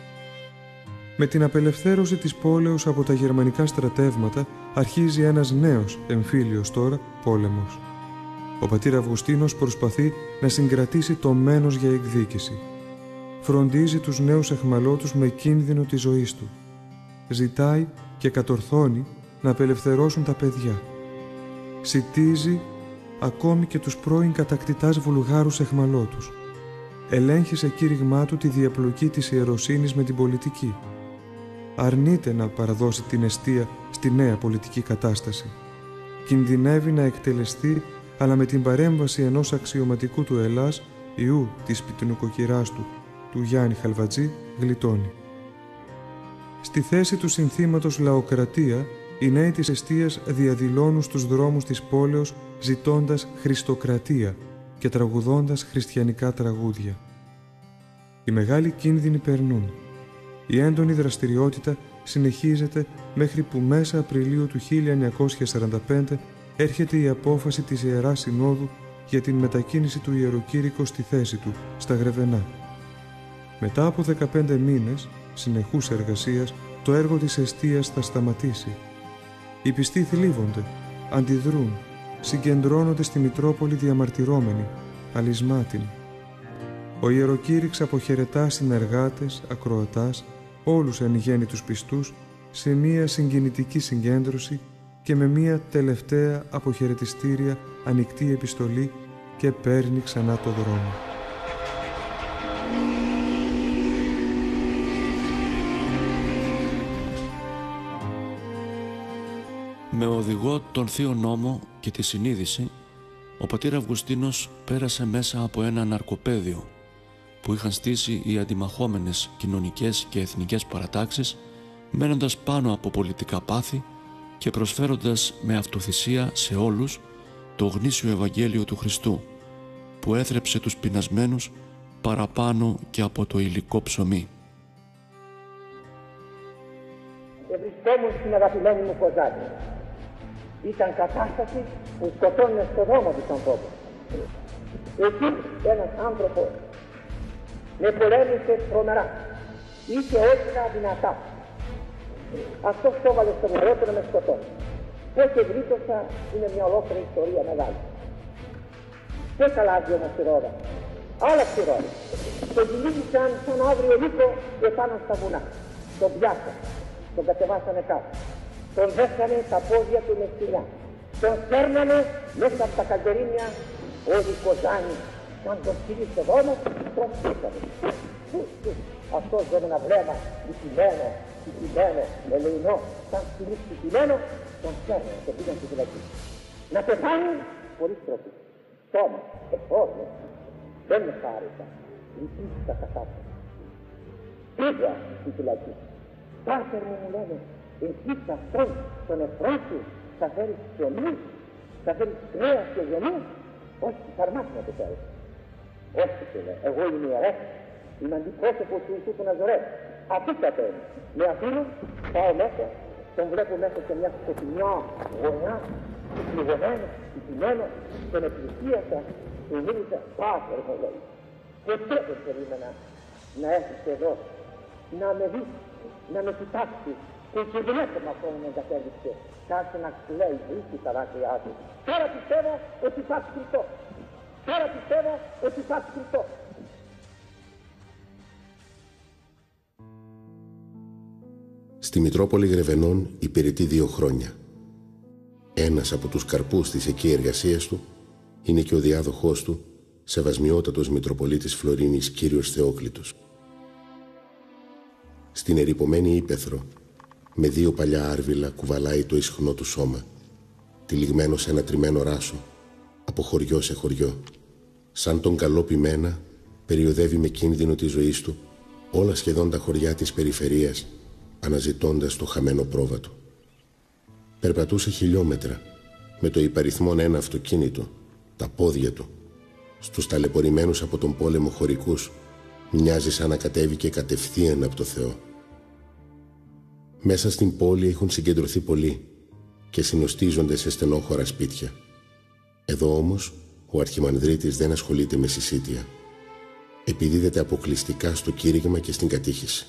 Με την απελευθέρωση της πόλεως από τα γερμανικά στρατεύματα αρχίζει ένας νέος, εμφύλιος τώρα, πόλεμος. Ο πατήρ Αυγουστίνος προσπαθεί να συγκρατήσει το μένος για εκδίκηση. Φροντίζει τους νέους αιχμαλώτους με κίνδυνο της ζωής του. Ζητάει και κατορθώνει να απελευθερώσουν τα παιδιά. Σιτίζει ακόμη και τους πρώην κατακτητάς βουλγάρους αιχμαλώτους. Ελέγχει σε κήρυγμά του τη διαπλοκή της ιεροσύνης με την πολιτική. Αρνείται να παραδώσει την εστία στη νέα πολιτική κατάσταση. Κινδυνεύει να εκτελεστεί, αλλά με την παρέμβαση ενός αξιωματικού του Ελλάς, ιού της πιτνοικοκυράς του, του Γιάννη Χαλβατζή, γλιτώνει. Στη θέση του συνθήματος «Λαοκρατία», οι νέοι της εστίας διαδηλώνουν στους δρόμους της πόλεως ζητώντας χριστοκρατία και τραγουδώντας χριστιανικά τραγούδια. Οι μεγάλοι κίνδυνοι περνούν. Η έντονη δραστηριότητα συνεχίζεται μέχρι που μέσα Απριλίου του χίλια εννιακόσια σαράντα πέντε έρχεται η απόφαση της Ιεράς Συνόδου για την μετακίνηση του ιεροκήρυκου στη θέση του, στα Γρεβενά. Μετά από δεκαπέντε μήνες συνεχούς εργασίας, το έργο της εστίας θα σταματήσει. Οι πιστοί θλίβονται, αντιδρούν, συγκεντρώνονται στη Μητρόπολη διαμαρτυρώμενοι, αλυσμάτινοι. Ο ιεροκήρυξ αποχαιρετά συνεργάτες, ακροατάς, όλους εν γέννη τους πιστούς, σε μία συγκινητική συγκέντρωση και με μία τελευταία αποχαιρετιστήρια ανοιχτή επιστολή και παίρνει ξανά το δρόμο. Με οδηγό τον Θείο Νόμο και τη συνείδηση, ο πατήρ Αυγουστίνος πέρασε μέσα από ένα ναρκοπαίδιο που είχαν στήσει οι αντιμαχόμενες κοινωνικές και εθνικές παρατάξεις, μένοντας πάνω από πολιτικά πάθη και προσφέροντας με αυτοθυσία σε όλους το γνήσιο Ευαγγέλιο του Χριστού, που έθρεψε τους πεινασμένους παραπάνω και από το υλικό ψωμί. Ευρισκόμουν στην αγαπημένη μου Κοζάνη. Ήταν κατάσταση που σκοτώνει στο δρόμο τους ανθρώπους. Εκεί ένας άνθρωπος με πολέμησε τρομερά. Είχε έσχα δυνατά. Αυτό το έβαλε στο μυαλό του να με σκοτώνει. Πώς εγκρίτωσα είναι μια ολόκληρη ιστορία μεγάλη. Πώς αλλάζει όμως η ρόδα. Άλλαξε η ρόδα. Τον κυνήγησαν σαν αύριο λύκο επάνω στα βουνά. Τον πιάσαν. Τον κατεβάσανε κάτω. Τον δέσανε τα πόδια του με σκυλιά. Τον σέρνανε μέσα από τα καλτερίνια όλοι οι κοζάνοι. Σαν τον στείλει στο δρόμο, τον πίσανε. Αυτός δεν ένα βλέμμα λυπημένο, λυπημένο, ελεηνό, σαν στείλει λυπημένο, τον σέρνανε, τον πήγαν στη φυλακή. Να πεθάνει χωρίς τρόπο. Τόμα, εφόδια, δεν με χάρισα, λυπήθηκα καθάρισα. Πήγα στη φυλακή. Πάτερ μου μου λένε, εσύ σε αυτόν τον εχθρό σου θα φέρεις ψωμί, θα φέρεις κρέας και γενού. Όχι, θαρμάσου να το φέρεις. Όχι, φίλε, εγώ είμαι ιερές, είμαι αντιπρόσωπος του Ιησού του Ναζωρέ. Αφήσατε με αφήνω, πάω μέσα, τον βλέπω μέσα σε μια σκοτεινιά γωνιά, πληγωμένο, κοιτημένο, τον εκκλησίασα, του μίλησα, πάτερ μου λέει. Ποτέ δεν περίμενα να έρθεις εδώ, να με δεις, να με κοιτάξεις, και και δεν έχουμε αυτό να με εγκατέλειψε. Κάτσε να κλαίει, βρίσκει τα δάκρυά του. Τώρα πιστεύω ότι θα σκριπτώ. Τώρα πιστεύω ότι θα σκριπτώ. Στη Μητρόπολη Γρεβενών υπηρετεί δύο χρόνια. Ένας από τους καρπούς της εκεί εργασίας του είναι και ο διάδοχός του, σεβασμιότατος Μητροπολίτης Φλωρίνης κύριος Θεόκλητος. Στην ερειπωμένη ύπαιθρο, με δύο παλιά άρβιλα κουβαλάει το ισχνό του σώμα, τυλιγμένο σε ένα τριμμένο ράσο, από χωριό σε χωριό. Σαν τον καλό ποιμένα, περιοδεύει με κίνδυνο τη ζωής του όλα σχεδόν τα χωριά της περιφερείας, αναζητώντας το χαμένο πρόβατο. Περπατούσε χιλιόμετρα, με το υπαριθμόν ένα αυτοκίνητο, τα πόδια του. Στους ταλαιπωρημένους από τον πόλεμο χωρικούς, μοιάζει σαν να κατέβηκε κατευθείαν από το Θεό. Μέσα στην πόλη έχουν συγκεντρωθεί πολλοί και συνοστίζονται σε στενόχωρα σπίτια. Εδώ όμως ο Αρχιμανδρίτης δεν ασχολείται με συσίτια. Επιδίδεται αποκλειστικά στο κήρυγμα και στην κατήχηση.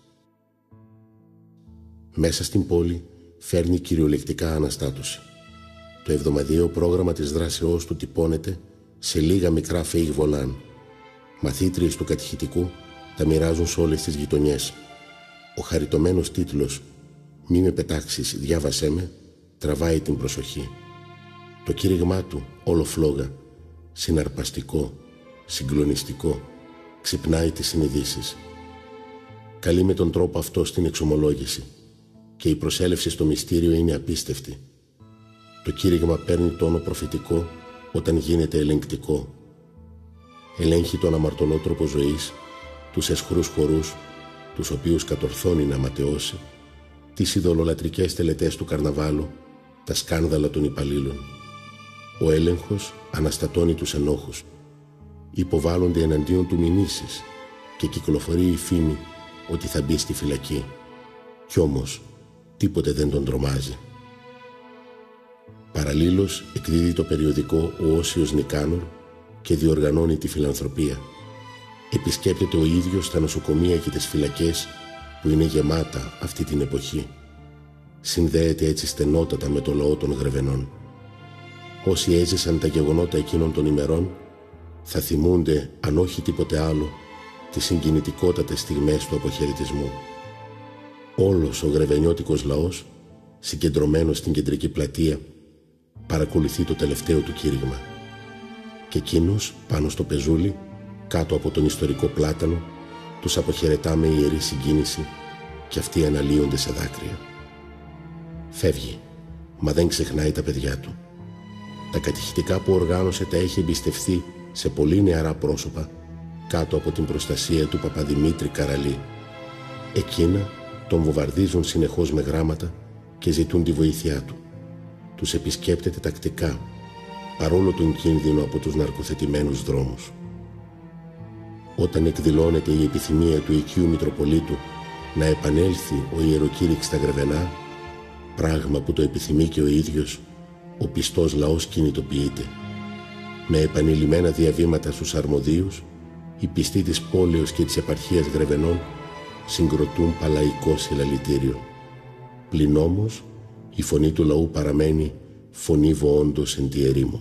Μέσα στην πόλη φέρνει κυριολεκτικά αναστάτωση. Το εβδομαδιαίο πρόγραμμα της δράσεώς του τυπώνεται σε λίγα μικρά φεϊγ βολάν. Μαθήτριες του κατηχητικού τα μοιράζουν σε όλες τις γειτονιές. Ο χαριτωμένος τίτλος «Μη με πετάξεις, διάβασέ με» τραβάει την προσοχή. Το κήρυγμά του, όλο φλόγα, συναρπαστικό, συγκλονιστικό, ξυπνάει τις συνειδήσεις. Καλεί με τον τρόπο αυτό στην εξομολόγηση και η προσέλευση στο μυστήριο είναι απίστευτη. Το κήρυγμα παίρνει τόνο προφητικό όταν γίνεται ελεγκτικό. Ελέγχει τον αμαρτωλό τρόπο ζωής, τους αισχρούς χορούς, τους οποίους κατορθώνει να ματαιώσει, τις ειδωλολατρικές τελετές του καρναβάλου, τα σκάνδαλα των υπαλλήλων. Ο έλεγχος αναστατώνει τους ενόχους. Υποβάλλονται εναντίον του μηνύσεις και κυκλοφορεί η φήμη ότι θα μπει στη φυλακή. Κι όμως τίποτε δεν τον τρομάζει. Παραλλήλως εκδίδει το περιοδικό «Ο Όσιος Νικάνορ» και διοργανώνει τη φιλανθρωπία. Επισκέπτεται ο ίδιος τα νοσοκομεία και τις φυλακές που είναι γεμάτα αυτή την εποχή. Συνδέεται έτσι στενότατα με το λαό των Γρεβενών. Όσοι έζησαν τα γεγονότα εκείνων των ημερών θα θυμούνται, αν όχι τίποτε άλλο, τις συγκινητικότατες στιγμές του αποχαιρετισμού. Όλος ο γρεβενιώτικος λαός, συγκεντρωμένος στην κεντρική πλατεία, παρακολουθεί το τελευταίο του κήρυγμα. Και εκείνος, πάνω στο πεζούλι, κάτω από τον ιστορικό πλάτανο, τους αποχαιρετά με ιερή συγκίνηση και αυτοί αναλύονται σε δάκρυα. Φεύγει, μα δεν ξεχνάει τα παιδιά του. Τα κατηχητικά που οργάνωσε τα έχει εμπιστευθεί σε πολύ νεαρά πρόσωπα κάτω από την προστασία του Παπαδημήτρη Καραλή. Εκείνα τον βομβαρδίζουν συνεχώς με γράμματα και ζητούν τη βοήθειά του. Τους επισκέπτεται τακτικά, παρόλο τον κίνδυνο από τους ναρκοθετημένους δρόμους. Όταν εκδηλώνεται η επιθυμία του οικείου Μητροπολίτου να επανέλθει ο ιεροκήρυξ στα Γρεβενά, πράγμα που το επιθυμεί και ο ίδιος, ο πιστός λαός κινητοποιείται. Με επανειλημμένα διαβήματα στους αρμοδίους, οι πιστοί της πόλεως και της επαρχίας Γρεβενών συγκροτούν παλαϊκό συλλαλητήριο. Πλην όμως, η φωνή του λαού παραμένει φωνή βοόντος εν τη ερήμο.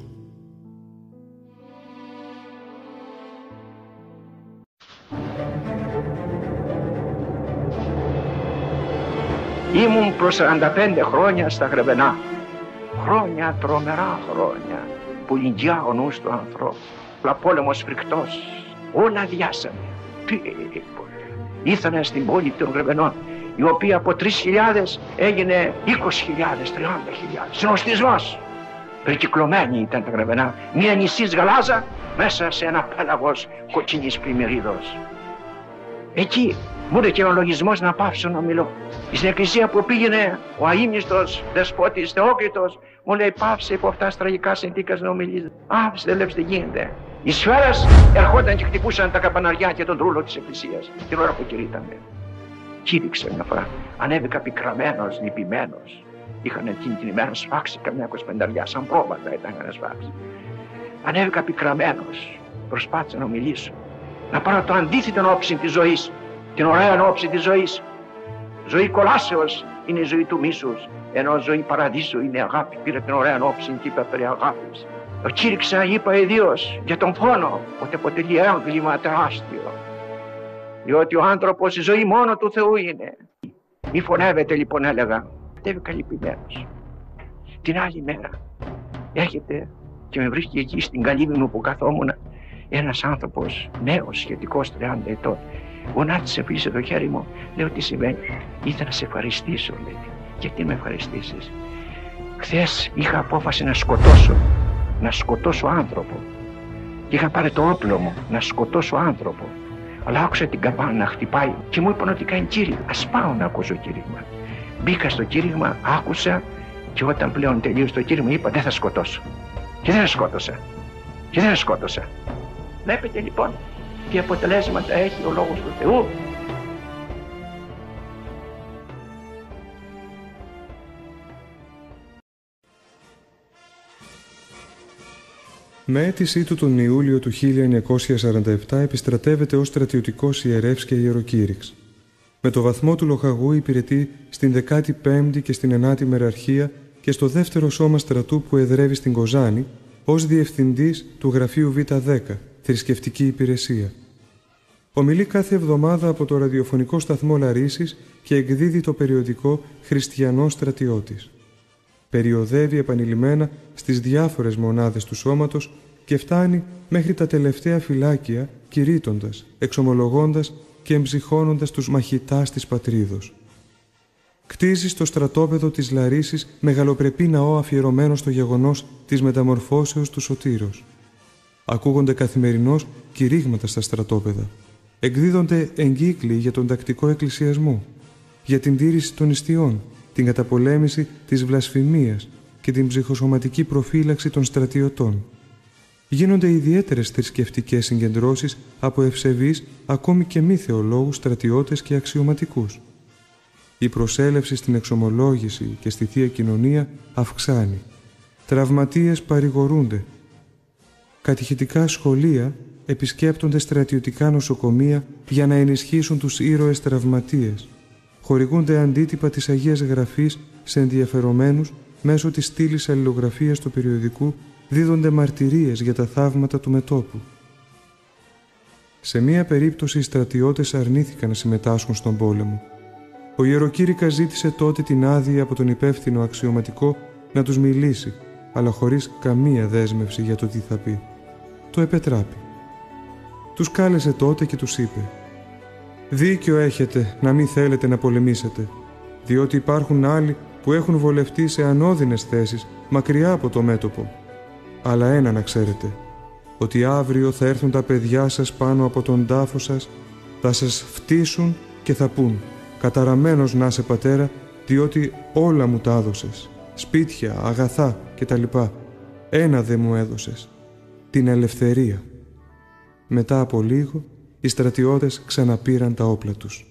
Ήμουν προς σαράντα πέντε χρόνια στα Γρεβενά, χρόνια, τρομερά χρόνια, που λυντιά ο νους του ανθρώπου. Αλλά πόλεμος φρικτός, όλα διάσανε. Ήρθανε στην πόλη των Γρεβενών, η οποία από τρεις χιλιάδες έγινε είκοσι χιλιάδες, τριάντα χιλιάδες. Συνοστισμός. Περικυκλωμένη ήταν τα Γρεβενά. Μία νησής γαλάζα μέσα σε ένα πέλαγος κοκκινής πλημμυρίδος. Εκεί μου είπε και ο λογισμός να πάψω να μιλώ. Στην εκκλησία που πήγαινε ο αείμνηστος δεσπότης Θεόκριτος, μου λέει πάψε από αυτά τραγικά συνθήκες να ομιλείς. Άφησε, δεν βλέπεις τι γίνεται. Οι σφαίρες ερχόταν και χτυπούσαν τα καμπαναριά και τον τρούλο της εκκλησίας την ώρα που κηρύτταμε. Κήρυξε μια φορά. Ανέβηκα πικραμένος, λυπημένος. Είχαν εκείνη την ημέρα σφάξει καμιά κοσπενταριά, σαν πρόβατα ήταν να σφάξει. Ανέβηκα πικραμένος. Προσπάθησα να μιλήσω. Να πάρω το αντίθετο όψη της ζωής. Την ωραία όψη της ζωής. Ζωή κολάσεως είναι η ζωή του μίσους. Ενώ ζωή παραδείσου είναι αγάπη. Πήρε την ωραία όψη και είπε περί αγάπης. Το κήρυξα, είπα ιδίως για τον φόνο, ότι αποτελεί έγκλημα τεράστιο. Διότι ο άνθρωπος η ζωή μόνο του Θεού είναι. Μη φωνεύετε λοιπόν, έλεγα. Κατέβηκα λυπημένος. Την άλλη μέρα έρχεται και με βρίσκει εκεί στην καλύβη μου που καθόμουν ένας άνθρωπος νέος, σχετικός τριάντα ετών. Γονάτισε πίσω το χέρι μου, λέω τι συμβαίνει. Ήθελα να σε ευχαριστήσω, λέει. Γιατί με ευχαριστήσεις? Χθες είχα απόφαση να σκοτώσω, να σκοτώσω άνθρωπο. Και είχα πάρει το όπλο μου να σκοτώσω άνθρωπο. Αλλά άκουσα την καμπάνα να χτυπάει και μου είπαν ότι κάνει κήρυγμα. Ας πάω να ακούσω κήρυγμα. Μπήκα στο κήρυγμα, άκουσα και όταν πλέον τελείωσε το κήρυγμα είπα δεν θα σκοτώσω. Και δεν σκότωσα. Και δεν σκότωσα. Βλέπετε λοιπόν τι αποτελέσματα έχει ο Λόγος του Θεού. Με αίτησή του τον Ιούλιο του χίλια εννιακόσια σαράντα επτά επιστρατεύεται ως στρατιωτικός ιερεύς και ιεροκήρυξ. Με το βαθμό του λοχαγού υπηρετεί στην δεκάτη πέμπτη και στην ενάτη μεραρχία και στο δεύτερο σώμα στρατού που εδρεύει στην Κοζάνη ως διευθυντής του γραφείου Β δέκα, θρησκευτική υπηρεσία. Ομιλεί κάθε εβδομάδα από το ραδιοφωνικό σταθμό Λαρίσης και εκδίδει το περιοδικό «Χριστιανός στρατιώτης». Περιοδεύει επανειλημμένα στις διάφορες μονάδες του σώματος και φτάνει μέχρι τα τελευταία φυλάκια κηρύττοντας, εξομολογώντας και εμψυχώνοντας τους μαχητάς της πατρίδος. Κτίζει στο στρατόπεδο της Λαρίσης μεγαλοπρεπή ναό αφιερωμένο στο γεγονός της μεταμορφώσεως του Σωτήρος. Ακούγονται καθημερινώς κηρύγματα στα στρατόπεδα. Εκδίδονται εγκύκλοι για τον τακτικό εκκλησιασμό, για την τήρηση των ιστιών, την καταπολέμηση της βλασφημίας και την ψυχοσωματική προφύλαξη των στρατιωτών. Γίνονται ιδιαίτερες θρησκευτικές συγκεντρώσεις από ευσεβείς, ακόμη και μη θεολόγους, στρατιώτες και αξιωματικούς. Η προσέλευση στην εξομολόγηση και στη Θεία Κοινωνία αυξάνει. Τραυματίες παρηγορούνται. Κατηχητικά σχολεία επισκέπτονται στρατιωτικά νοσοκομεία για να ενισχύσουν τους ήρωες τραυματίες. Χορηγούνται αντίτυπα της Αγίας Γραφής σε ενδιαφερομένους μέσω της στήλης αλληλογραφίας του περιοδικού, δίδονται μαρτυρίες για τα θαύματα του μετώπου. Σε μία περίπτωση οι στρατιώτες αρνήθηκαν να συμμετάσχουν στον πόλεμο. Ο ιεροκήρυκας ζήτησε τότε την άδεια από τον υπεύθυνο αξιωματικό να τους μιλήσει, αλλά χωρίς καμία δέσμευση για το τι θα πει. Το επετράπη. Τους κάλεσε τότε και τους είπε «Δίκιο έχετε να μην θέλετε να πολεμήσετε, διότι υπάρχουν άλλοι που έχουν βολευτεί σε ανώδυνες θέσεις μακριά από το μέτωπο. Αλλά ένα να ξέρετε, ότι αύριο θα έρθουν τα παιδιά σας πάνω από τον τάφο σας, θα σας φτύσουν και θα πούν «Καταραμένος να είσαι πατέρα, διότι όλα μου τα έδωσες, σπίτια, αγαθά κτλ. Ένα δε μου έδωσες, την ελευθερία». Μετά από λίγο, οι στρατιώτες ξαναπήραν τα όπλα τους.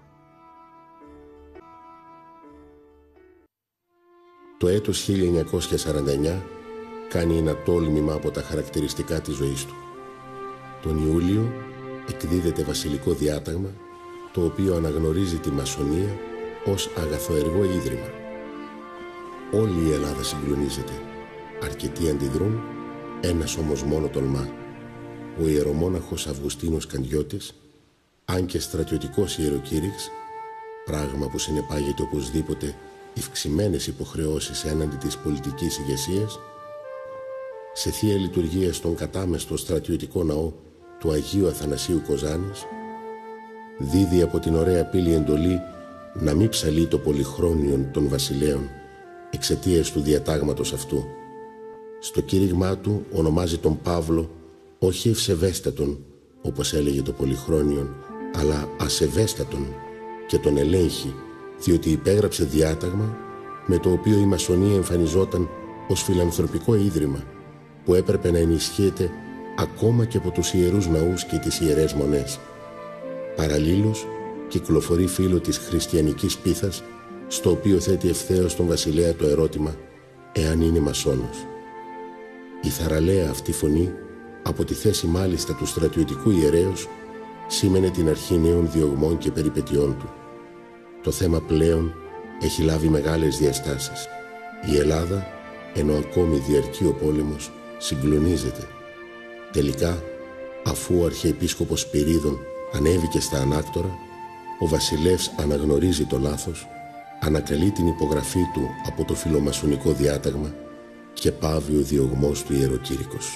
Το έτος χίλια εννιακόσια σαράντα εννιά κάνει ένα τόλμημα από τα χαρακτηριστικά της ζωής του. Τον Ιούλιο εκδίδεται βασιλικό διάταγμα, το οποίο αναγνωρίζει τη μασονία ως αγαθοεργό ίδρυμα. Όλη η Ελλάδα συγκλονίζεται. Αρκετοί αντιδρούν, ένας όμως μόνο τολμά. Ο ιερομόναχος Αυγουστίνος Καντιώτης, αν και στρατιωτικός ιεροκήρυξ, πράγμα που συνεπάγεται οπωσδήποτε ευξημένες υποχρεώσεις έναντι της πολιτικής ηγεσίας, σε θεία λειτουργία στον κατάμεστο στρατιωτικό ναό του Αγίου Αθανασίου Κοζάνης, δίδει από την ωραία πύλη εντολή να μην ψαλεί το πολυχρόνιον των βασιλέων εξαιτίας του διατάγματος αυτού. Στο κήρυγμά του ονομάζει τον Παύλο όχι ευσεβέστατον, όπως έλεγε το πολυχρόνιον, αλλά ασεβέστατον, και τον ελέγχει, διότι υπέγραψε διάταγμα με το οποίο η μασονία εμφανιζόταν ως φιλανθρωπικό ίδρυμα που έπρεπε να ενισχύεται ακόμα και από τους ιερούς ναούς και τις ιερές μονές. Παραλλήλως κυκλοφορεί φύλλο της χριστιανικής πείθας, στο οποίο θέτει ευθέως τον βασιλέα το ερώτημα εάν είναι μασόνος. Η θαραλέα αυτή φωνή, από τη θέση μάλιστα του στρατιωτικού ιερέως, σήμαινε την αρχή νέων διωγμών και περιπετειών του. Το θέμα πλέον έχει λάβει μεγάλες διαστάσεις. Η Ελλάδα, ενώ ακόμη διαρκεί ο πόλεμος, συγκλονίζεται. Τελικά, αφού ο Αρχιεπίσκοπος Σπυρίδων ανέβηκε στα ανάκτορα, ο βασιλεύς αναγνωρίζει το λάθος, ανακαλεί την υπογραφή του από το φιλομασονικό διάταγμα και πάβει ο διωγμός του ιεροκήρυκος.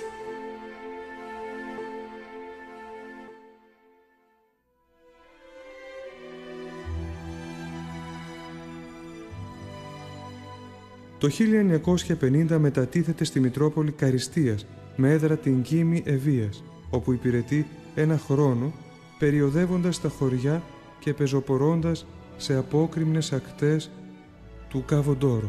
Το χίλια εννιακόσια πενήντα μετατίθεται στη Μητρόπολη Καριστίας με έδρα την Κίμη Ευβίας, όπου υπηρετεί ένα χρόνο, περιοδεύοντας τα χωριά και πεζοπορώντας σε απόκρημνες ακτές του Καβοντόρο.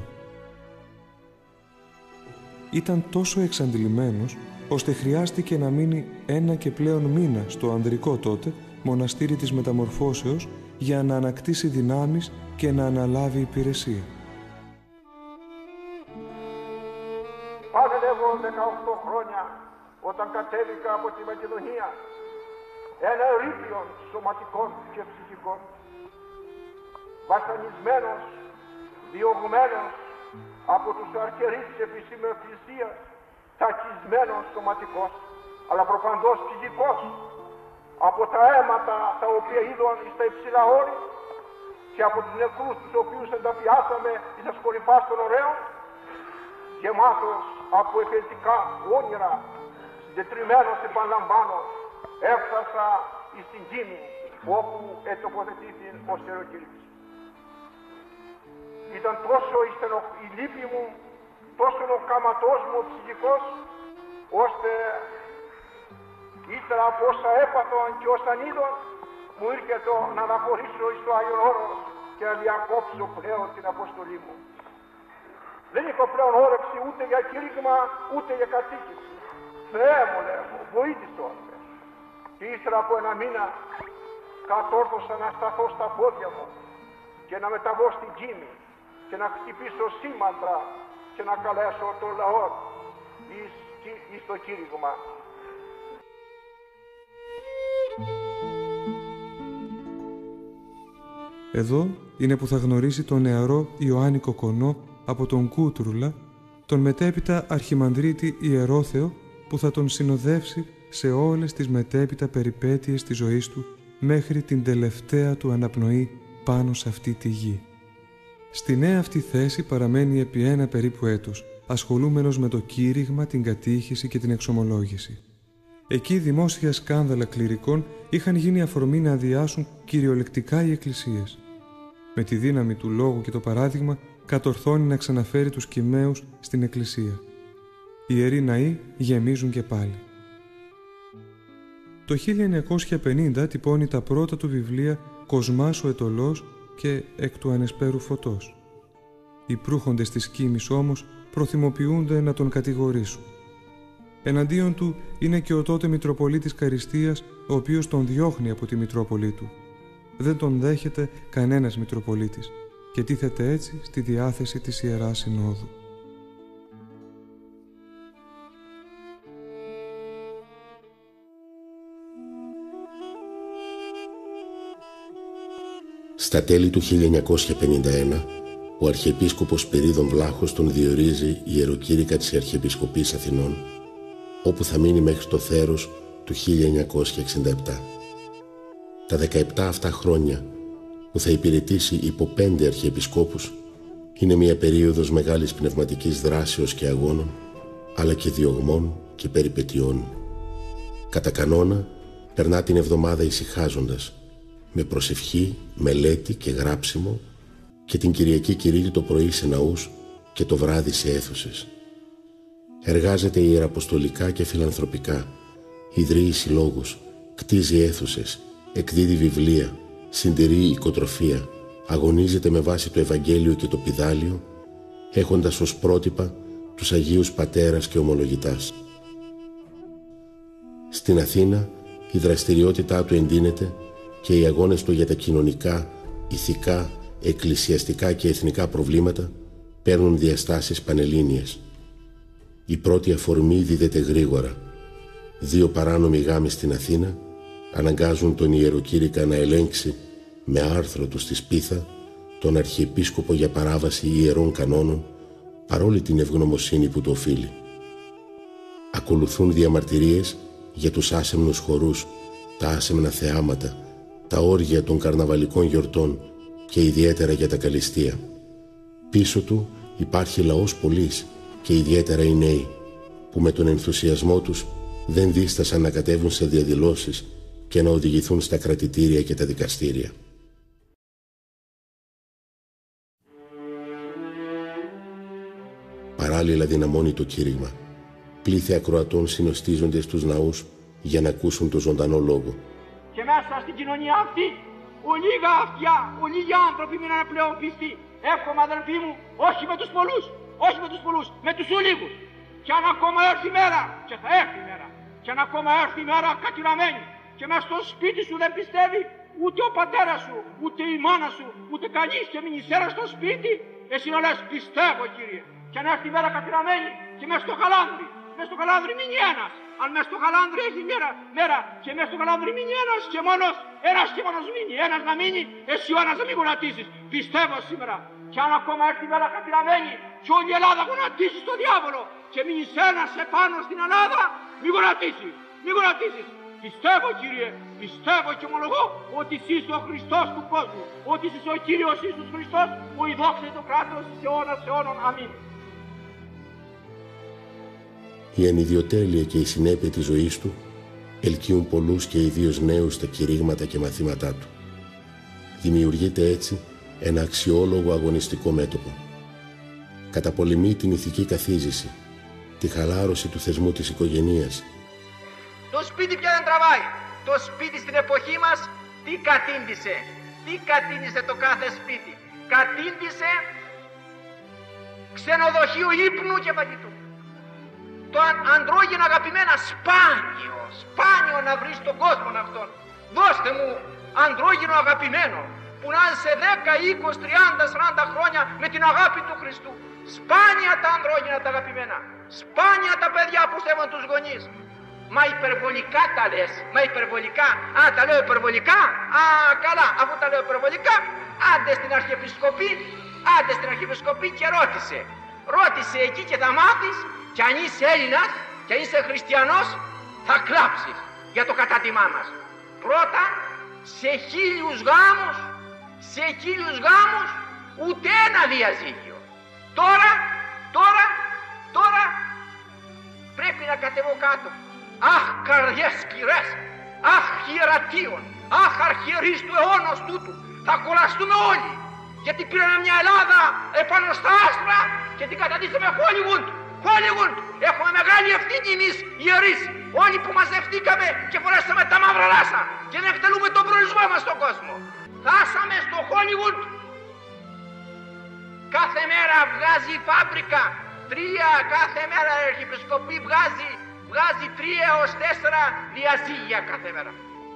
Ήταν τόσο εξαντλημένος, ώστε χρειάστηκε να μείνει ένα και πλέον μήνα στο ανδρικό τότε μοναστήρι της Μεταμορφώσεως για να ανακτήσει δυνάμεις και να αναλάβει υπηρεσία. Πάνε εγώ δεκαοκτώ χρόνια όταν κατέβηκα από τη Μακεδονία, ένα ερείπιον σωματικών και ψυχικών, βασανισμένος, διωγμένος από τους αρχιερείς της επισήμου εκκλησίας, τακισμένος σωματικός, αλλά προφανώς ψυχικός, από τα αίματα τα οποία είδαν στα υψηλά όρη και από τους νεκρούς τους οποίους ενταφιάσαμε εις τα κορυφά των ωραίων, γεμάτος από εφετικά όνειρα, συντετριμμένος επαναλαμβάνω, έφτασα εις την Κίμη, όπου ετοποθετήθη ο ιεροκήρυκος. Ήταν τόσο η, στενο... η λύπη μου, τόσο ο καματός μου ο ψυχικός, ώστε ύστερα από όσα έπαθαν και όσα είδαν, μου ήρθε το να αναχωρήσω εις το Άγιον Όρος και να διακόψω πλέον την αποστολή μου. Δεν είχα πλέον όρεξη ούτε για κήρυγμα, ούτε για κατοίκηση. Θεέ μου, λέγω, βοήθησον με. Και ύστερα από ένα μήνα κατόρθωσα να σταθώ στα πόδια μου και να μεταβώ στην Κίμη και να χτυπήσω σήμαντρα και να καλέσω τον λαό εις, εις το κήρυγμα. Εδώ είναι που θα γνωρίσει τον νεαρό Ιωάννη Κοκονό από τον Κούτρουλα, τον μετέπειτα αρχιμανδρίτη Ιερόθεο, που θα τον συνοδεύσει σε όλες τις μετέπειτα περιπέτειες της ζωής του μέχρι την τελευταία του αναπνοή πάνω σε αυτή τη γη. Στη νέα αυτή θέση παραμένει επί ένα περίπου έτος, ασχολούμενος με το κήρυγμα, την κατήχηση και την εξομολόγηση. Εκεί δημόσια σκάνδαλα κληρικών είχαν γίνει αφορμή να αδειάσουν κυριολεκτικά οι εκκλησίες. Με τη δύναμη του λόγου και το παράδειγμα κατορθώνει να ξαναφέρει τους κοιμαίους στην εκκλησία. Οι ιεροί ναοί γεμίζουν και πάλι. Το χίλια εννιακόσια πενήντα τυπώνει τα πρώτα του βιβλία «Κοσμάς ο Αιτωλός» και «Εκ του ανεσπέρου φωτός». Οι προύχοντες της Κίμης όμως προθυμοποιούνται να τον κατηγορήσουν. Εναντίον του είναι και ο τότε Μητροπολίτης Καριστίας, ο οποίος τον διώχνει από τη Μητρόπολη του. Δεν τον δέχεται κανένας Μητροπολίτης και τίθεται έτσι στη διάθεση της Ιεράς Συνόδου. Στα τέλη του χίλια εννιακόσια πενήντα ένα, ο Αρχιεπίσκοπος Σπυρίδων Βλάχος τον διορίζει ιεροκήρυκα της Αρχιεπισκοπής Αθηνών, όπου θα μείνει μέχρι το θέρος του χίλια εννιακόσια εξήντα επτά. Τα δεκαεπτά αυτά χρόνια που θα υπηρετήσει υπό πέντε αρχιεπισκόπους, Είναι μια περίοδος μεγάλης πνευματικής δράσεως και αγώνων, αλλά και διωγμών και περιπετειών. Κατά κανόνα, περνά την εβδομάδα ησυχάζοντας, με προσευχή, μελέτη και γράψιμο, και την Κυριακή κηρύττει το πρωί σε ναούς και το βράδυ σε αίθουσες. Εργάζεται ιεραποστολικά και φιλανθρωπικά, ιδρύει συλλόγους, κτίζει αίθουσες, εκδίδει βιβλία, συντηρεί οικοτροφία, αγωνίζεται με βάση το Ευαγγέλιο και το Πηδάλιο, έχοντας ως πρότυπα τους Αγίους Πατέρας και Ομολογητάς. Στην Αθήνα η δραστηριότητά του εντείνεται και οι αγώνες του για τα κοινωνικά, ηθικά, εκκλησιαστικά και εθνικά προβλήματα παίρνουν διαστάσεις πανελλήνιες. Η πρώτη αφορμή δίδεται γρήγορα. Δύο παράνομοι γάμοι στην Αθήνα αναγκάζουν τον ιεροκήρυκα να ελέγξει με άρθρο του στη σπίθα τον αρχιεπίσκοπο για παράβαση ιερών κανόνων, παρόλη την ευγνωμοσύνη που το οφείλει. Ακολουθούν διαμαρτυρίες για τους άσεμνους χορούς, τα άσεμνα θεάματα, τα όργια των καρναβαλικών γιορτών και ιδιαίτερα για τα καλλιστεία. Πίσω του υπάρχει λαός πολλής και ιδιαίτερα οι νέοι, που με τον ενθουσιασμό τους δεν δίστασαν να κατέβουν σε διαδηλώσεις και να οδηγηθούν στα κρατητήρια και τα δικαστήρια. Παράλληλα δυναμώνει το κήρυγμα. Πλήθη ακροατών συνοστίζονται στους ναούς για να ακούσουν το ζωντανό λόγο. Και μέσα στην κοινωνία αυτή, ο λίγα αυτιά, ο λίγοι άνθρωποι μείνανε πλέον πιστοί. Εύχομαι, αδελφοί μου, όχι με τους πολλούς, όχι με τους πολλούς, με τους ολίγους. Και αν ακόμα έρθει η μέρα, και θα έρθει η μέρα, και αν ακόμα έρθει η μέρα κατηραμένη, και μέσα στο σπίτι σου δεν πιστεύει ούτε ο πατέρας σου, ούτε η μάνα σου, ούτε κανείς και μηνυσέρα στο σπίτι, εσύ να λες πιστεύω, Κύριε. Και αν έρθει η μέρα κατηραμένη και μέσα στο χαλάνδρι, μέσα στο χαλάνδρι μείνει ένας. Αν μέσα στο χαλάνδρι έχει μέρα, μέρα και μέσα στο χαλάνδρι μείνει ένας και μόνος, ένας και μόνος μείνει, ένας να μείνει, εσύ ο ένας να μην γονατίσεις. Πιστεύω σήμερα. Και αν ακόμα έρθει η μέρα κατηραμένη και όλη η Ελλάδα γονατίσει στο διάβολο και μείνεις ένας επάνω στην Ελλάδα, μη γονατίσεις, μη γονατίσεις. Πιστεύω, Κύριε, πιστεύω και ομολογώ ότι εσύ είσαι ο Χριστός του κόσμου, ότι εσύ είσαι ο Κύριος Ιησούς Χριστός, που ειδόξεται το κράτος της αιώνας αιώνων. Αμήν. Η ανιδιοτέλεια και η συνέπεια της ζωής του ελκύουν πολλούς και ιδίως νέους στα κηρύγματα και μαθήματά του. Δημιουργείται έτσι ένα αξιόλογο αγωνιστικό μέτωπο. Καταπολεμεί την ηθική καθίζηση, τη χαλάρωση του θεσμού της οικογενείας. Το σπίτι πια δεν τραβάει. Το σπίτι στην εποχή μας τι κατήντησε. Τι κατήντησε το κάθε σπίτι. Κατήντησε ξενοδοχείο ύπνου και φαγητού. Το αντρόγυνο, αγαπημένα, σπάνιο, σπάνιο να βρεις στον κόσμο αυτόν. Δώστε μου αντρόγυνο αγαπημένο που να είναι σε δέκα, είκοσι, τριάντα, σαράντα χρόνια με την αγάπη του Χριστού. Σπάνια τα αντρόγυνα τα αγαπημένα. Σπάνια τα παιδιά που στεύουν τους γονείς. Μα υπερβολικά τα λες, μα υπερβολικά. Α, τα λέω υπερβολικά. Α, καλά, αφού τα λέω υπερβολικά, άντε στην Αρχιεπισκοπή, άντε στην Αρχιεπισκοπή και ρώτησε. Ρώτησε εκεί και θα μάθεις, κι αν είσαι Έλληνας, κι αν είσαι χριστιανός, θα κλάψεις για το κατάτιμά μας. Πρώτα, σε χίλιους γάμους, σε χίλιους γάμους, ούτε ένα διαζύγιο. Τώρα, τώρα, τώρα, πρέπει να κατεβώ κάτω. Αχ, καρδιές σκυρές, αχ, ιερατείων, αχ, αρχιερείς του αιώνος τούτου, θα κολλαστούμε όλοι, γιατί πήραμε μια Ελλάδα επάνω στα άστρα και την καταντήσαμε Hollywood, Hollywood. Έχουμε μεγάλη ευθύνη εμείς, ιερείς, όλοι που μαζευτήκαμε και φορέσαμε τα μαύρα ράσα και δεν εκτελούμε τον προορισμό μας στον κόσμο. Φτάσαμε στο Hollywood. Κάθε μέρα βγάζει η φάμπρικα, τρία, κάθε μέρα η Αρχιεπισκοπή βγάζει, βγάζει τρία έως τέσσερα διαζύγια κάθε μέρα.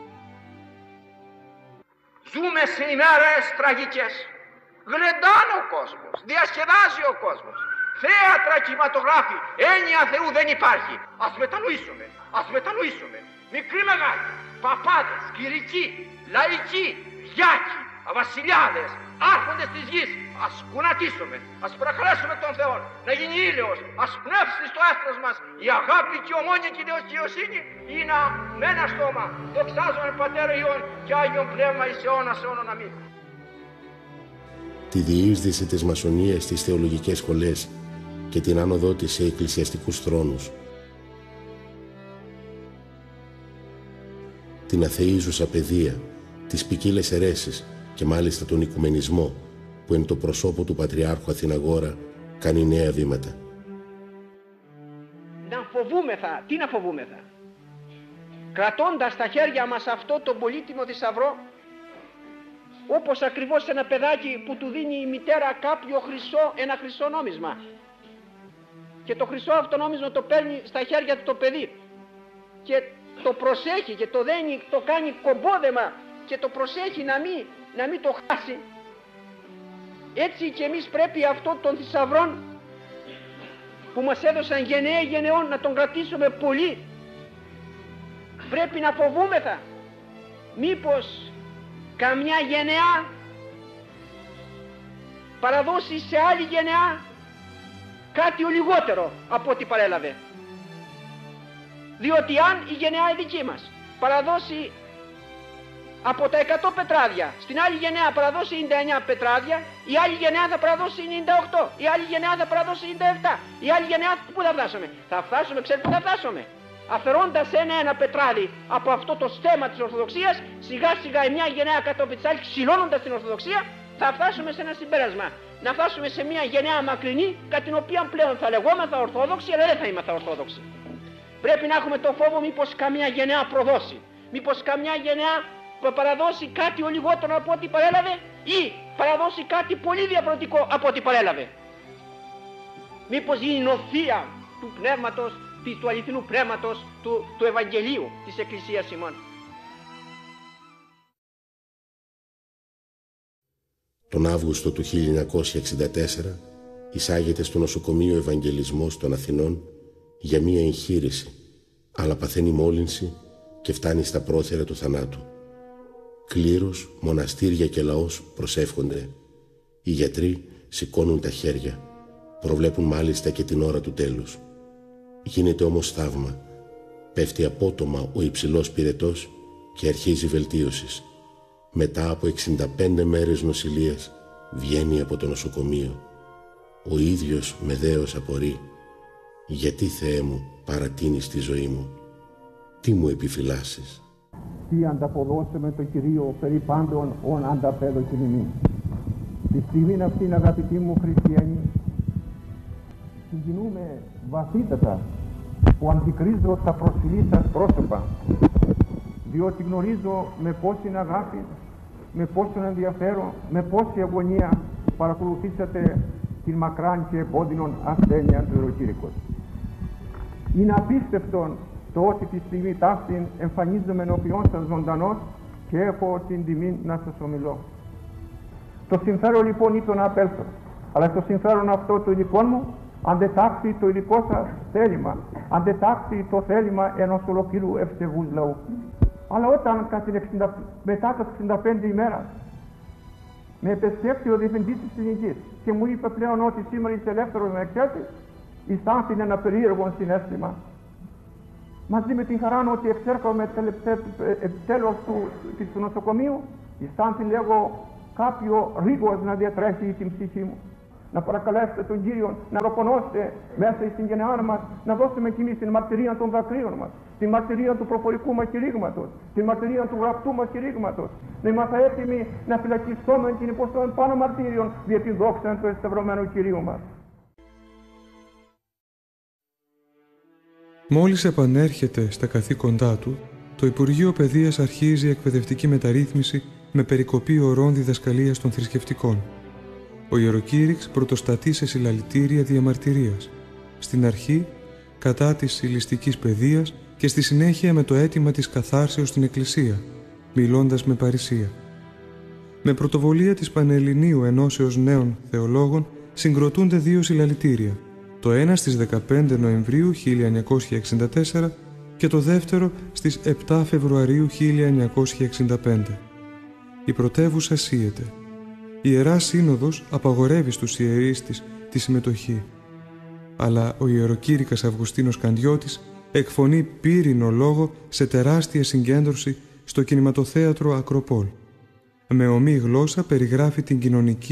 Ζούμε σε ημέρες τραγικές. Γλεντάνε ο κόσμος, διασκεδάζει ο κόσμος. Θέατρα, κινηματογράφοι, έννοια Θεού δεν υπάρχει. Ας μετανοήσουμε, ας μετανοήσουμε. Μικροί μεγάλοι, παπάδες, κηρικοί, λαϊκοί, γιάκοι, βασιλιάδες, άρχοντες της γης. Ας κουνατίσουμε, ας παρακαλέσουμε τον Θεό να γίνει ήλιος, ας πνεύσει στο έθνος μας η αγάπη και η ομόνια και η δικαιοσύνη, ή να με ένα στόμα δοξάζουμε Πατέρα Υιόν και Άγιον Πνεύμα εις αιώνας αιώνων. Αμήν. τη διείσδυση της μασονίας στις θεολογικές σχολές και την άνοδό της σε εκκλησιαστικούς θρόνους, την αθεΐζουσα παιδεία, τις ποικίλες αιρέσεις και μάλιστα τον οικουμενισμό που εν το προσώπο του Πατριάρχου Αθηναγόρα κάνει νέα βήματα. Να φοβούμεθα, τι να φοβούμεθα, κρατώντας στα χέρια μας αυτό το πολύτιμο θησαυρό, όπως ακριβώς ένα παιδάκι που του δίνει η μητέρα κάποιο χρυσό, ένα χρυσό νόμισμα, και το χρυσό αυτό νόμισμα το παίρνει στα χέρια του το παιδί και το προσέχει και το δένει, το κάνει κομπόδεμα και το προσέχει να μην, να μην το χάσει. Έτσι και εμείς πρέπει αυτό των θησαυρών που μας έδωσαν γενναίοι γενεών να τον κρατήσουμε πολύ. Πρέπει να φοβούμεθα μήπως καμιά γενεά παραδώσει σε άλλη γενεά κάτι ο λιγότερο από ό,τι παρέλαβε. Διότι αν η γενεά η δική μας παραδώσει από τα εκατό πετράδια, στην άλλη γενεά παραδώσει ενενήντα εννέα πετράδια, η άλλη γενεά θα παραδώσει ενενήντα οκτώ, η άλλη γενεά θα παραδώσει ενενήντα επτά, η άλλη γενεά πού θα φτάσουμε? Θα φτάσουμε, ξέρετε πού θα φτάσουμε? Αφαιρώντας ένα-ένα πετράδι από αυτό το στέμμα της Ορθοδοξίας, σιγά σιγά η μια γενεά κατόπιν της άλλης, ξυλώνοντας την Ορθοδοξία, θα φτάσουμε σε ένα συμπέρασμα. Να φτάσουμε σε μια γενεά μακρινή, κατά την οποία πλέον θα λεγόμεθα Ορθόδοξοι, αλλά δεν θα είμαστε Ορθόδοξοι. Πρέπει να έχουμε το φόβο μήπως καμιά γενεά προδώσει, μήπως καμιά γενεά παραδώσει κάτι ο λιγότερο από ό,τι παρέλαβε ή παραδώσει κάτι πολύ διαφορετικό από ό,τι παρέλαβε. Μήπως γίνει νοθεία του πνεύματος, του αληθινού πνεύματος, του, του Ευαγγελίου της Εκκλησίας ημών. Τον Αύγουστο του χίλια εννιακόσια εξήντα τέσσερα εισάγεται στο νοσοκομείο Ευαγγελισμός των Αθηνών για μία εγχείρηση, αλλά παθαίνει μόλυνση και φτάνει στα πρόθυρα του θανάτου. Κλήρος, μοναστήρια και λαός προσεύχονται. Οι γιατροί σηκώνουν τα χέρια, προβλέπουν μάλιστα και την ώρα του τέλους. Γίνεται όμως θαύμα. Πέφτει απότομα ο υψηλός πυρετός και αρχίζει βελτίωσης. Μετά από εξήντα πέντε μέρες νοσηλείας βγαίνει από το νοσοκομείο. Ο ίδιος με δέος απορεί: γιατί, Θεέ μου, παρατείνεις τη ζωή μου? Τι μου επιφυλάσσεις? Τι ανταποδώσαμε το Κυρίο περί πάντων ον ανταπέδωκεν ημίν. Τη στιγμή αυτήν, αγαπητοί μου χριστιανοί, συγκινούμε βαθύτατα που αντικρίζω τα προσφυλή σας πρόσωπα, διότι γνωρίζω με πόση αγάπη, με πόσο ενδιαφέρον, με πόση αγωνία παρακολουθήσατε την μακράν και επώδυνον ασθένεια του Ιεροκήρυκος. Είναι απίστευτον το ότι τη στιγμή ταύτην εμφανίζομαι ενώπιον σας ζωντανός και έχω την τιμή να σας ομιλώ. Το συμφέρον λοιπόν ήταν να απέλθω, αλλά το συμφέρον αυτό του υλικών μου αντετάχθη το υλικό σας θέλημα, αντετάχθη το θέλημα ενός ολοκλήρου ευσεβούς λαού. Αλλά όταν μετά τα εξήντα πέντε ημέρα με επισκέφτει ο διευθυντής της κλινικής και μου είπε πλέον ότι σήμερα είσαι ελεύθερος να εξέλθεις, αισθάνθη ένα περίεργο συναίσθημα. Μαζί με την χαρά ότι εξέρχομαι τέλος του, του νοσοκομείου, αισθάνθη λέγω κάποιο ρίγος να διατρέχει την ψυχή μου. Να παρακαλέσετε τον Κύριο να ροπονώσετε μέσα στην γενεά μας, να δώσουμε κι εμείς την μαρτυρία των δακρύων μας, την μαρτυρία του προφορικού μας κηρύγματος, την μαρτυρία του γραπτού μας κηρύγματος, να είμαστε έτοιμοι να φυλακιστούμε την υποστόν πάνω μαρτύριων δια την δόξα του εσταυρωμένου Κυρίου μας. Μόλις επανέρχεται στα καθήκοντά του, το Υπουργείο Παιδείας αρχίζει εκπαιδευτική μεταρρύθμιση με περικοπή ωρών διδασκαλίας των θρησκευτικών. Ο Ιεροκήρυξ πρωτοστατεί σε συλλαλητήρια διαμαρτυρίας. Στην αρχή, κατά της συλλιστικής παιδείας και στη συνέχεια με το αίτημα της καθάρσεως στην Εκκλησία, μιλώντας με παρησία. Με πρωτοβολία της Πανελληνίου Ενώσεως Νέων Θεολόγων συγκροτούνται δύο συλλαλητήρια, το ένα στις δεκαπέντε Νοεμβρίου χίλια εννιακόσια εξήντα τέσσερα και το δεύτερο στις επτά Φεβρουαρίου χίλια εννιακόσια εξήντα πέντε. Η πρωτεύουσα σύεται. Η Ιερά Σύνοδος απαγορεύει στους ιερείς της τη συμμετοχή. Αλλά ο ιεροκήρυκας Αυγουστίνος Καντιώτης εκφωνεί πύρινο λόγο σε τεράστια συγκέντρωση στο κινηματοθέατρο Ακροπόλ. Με ομή γλώσσα περιγράφει την κοινωνική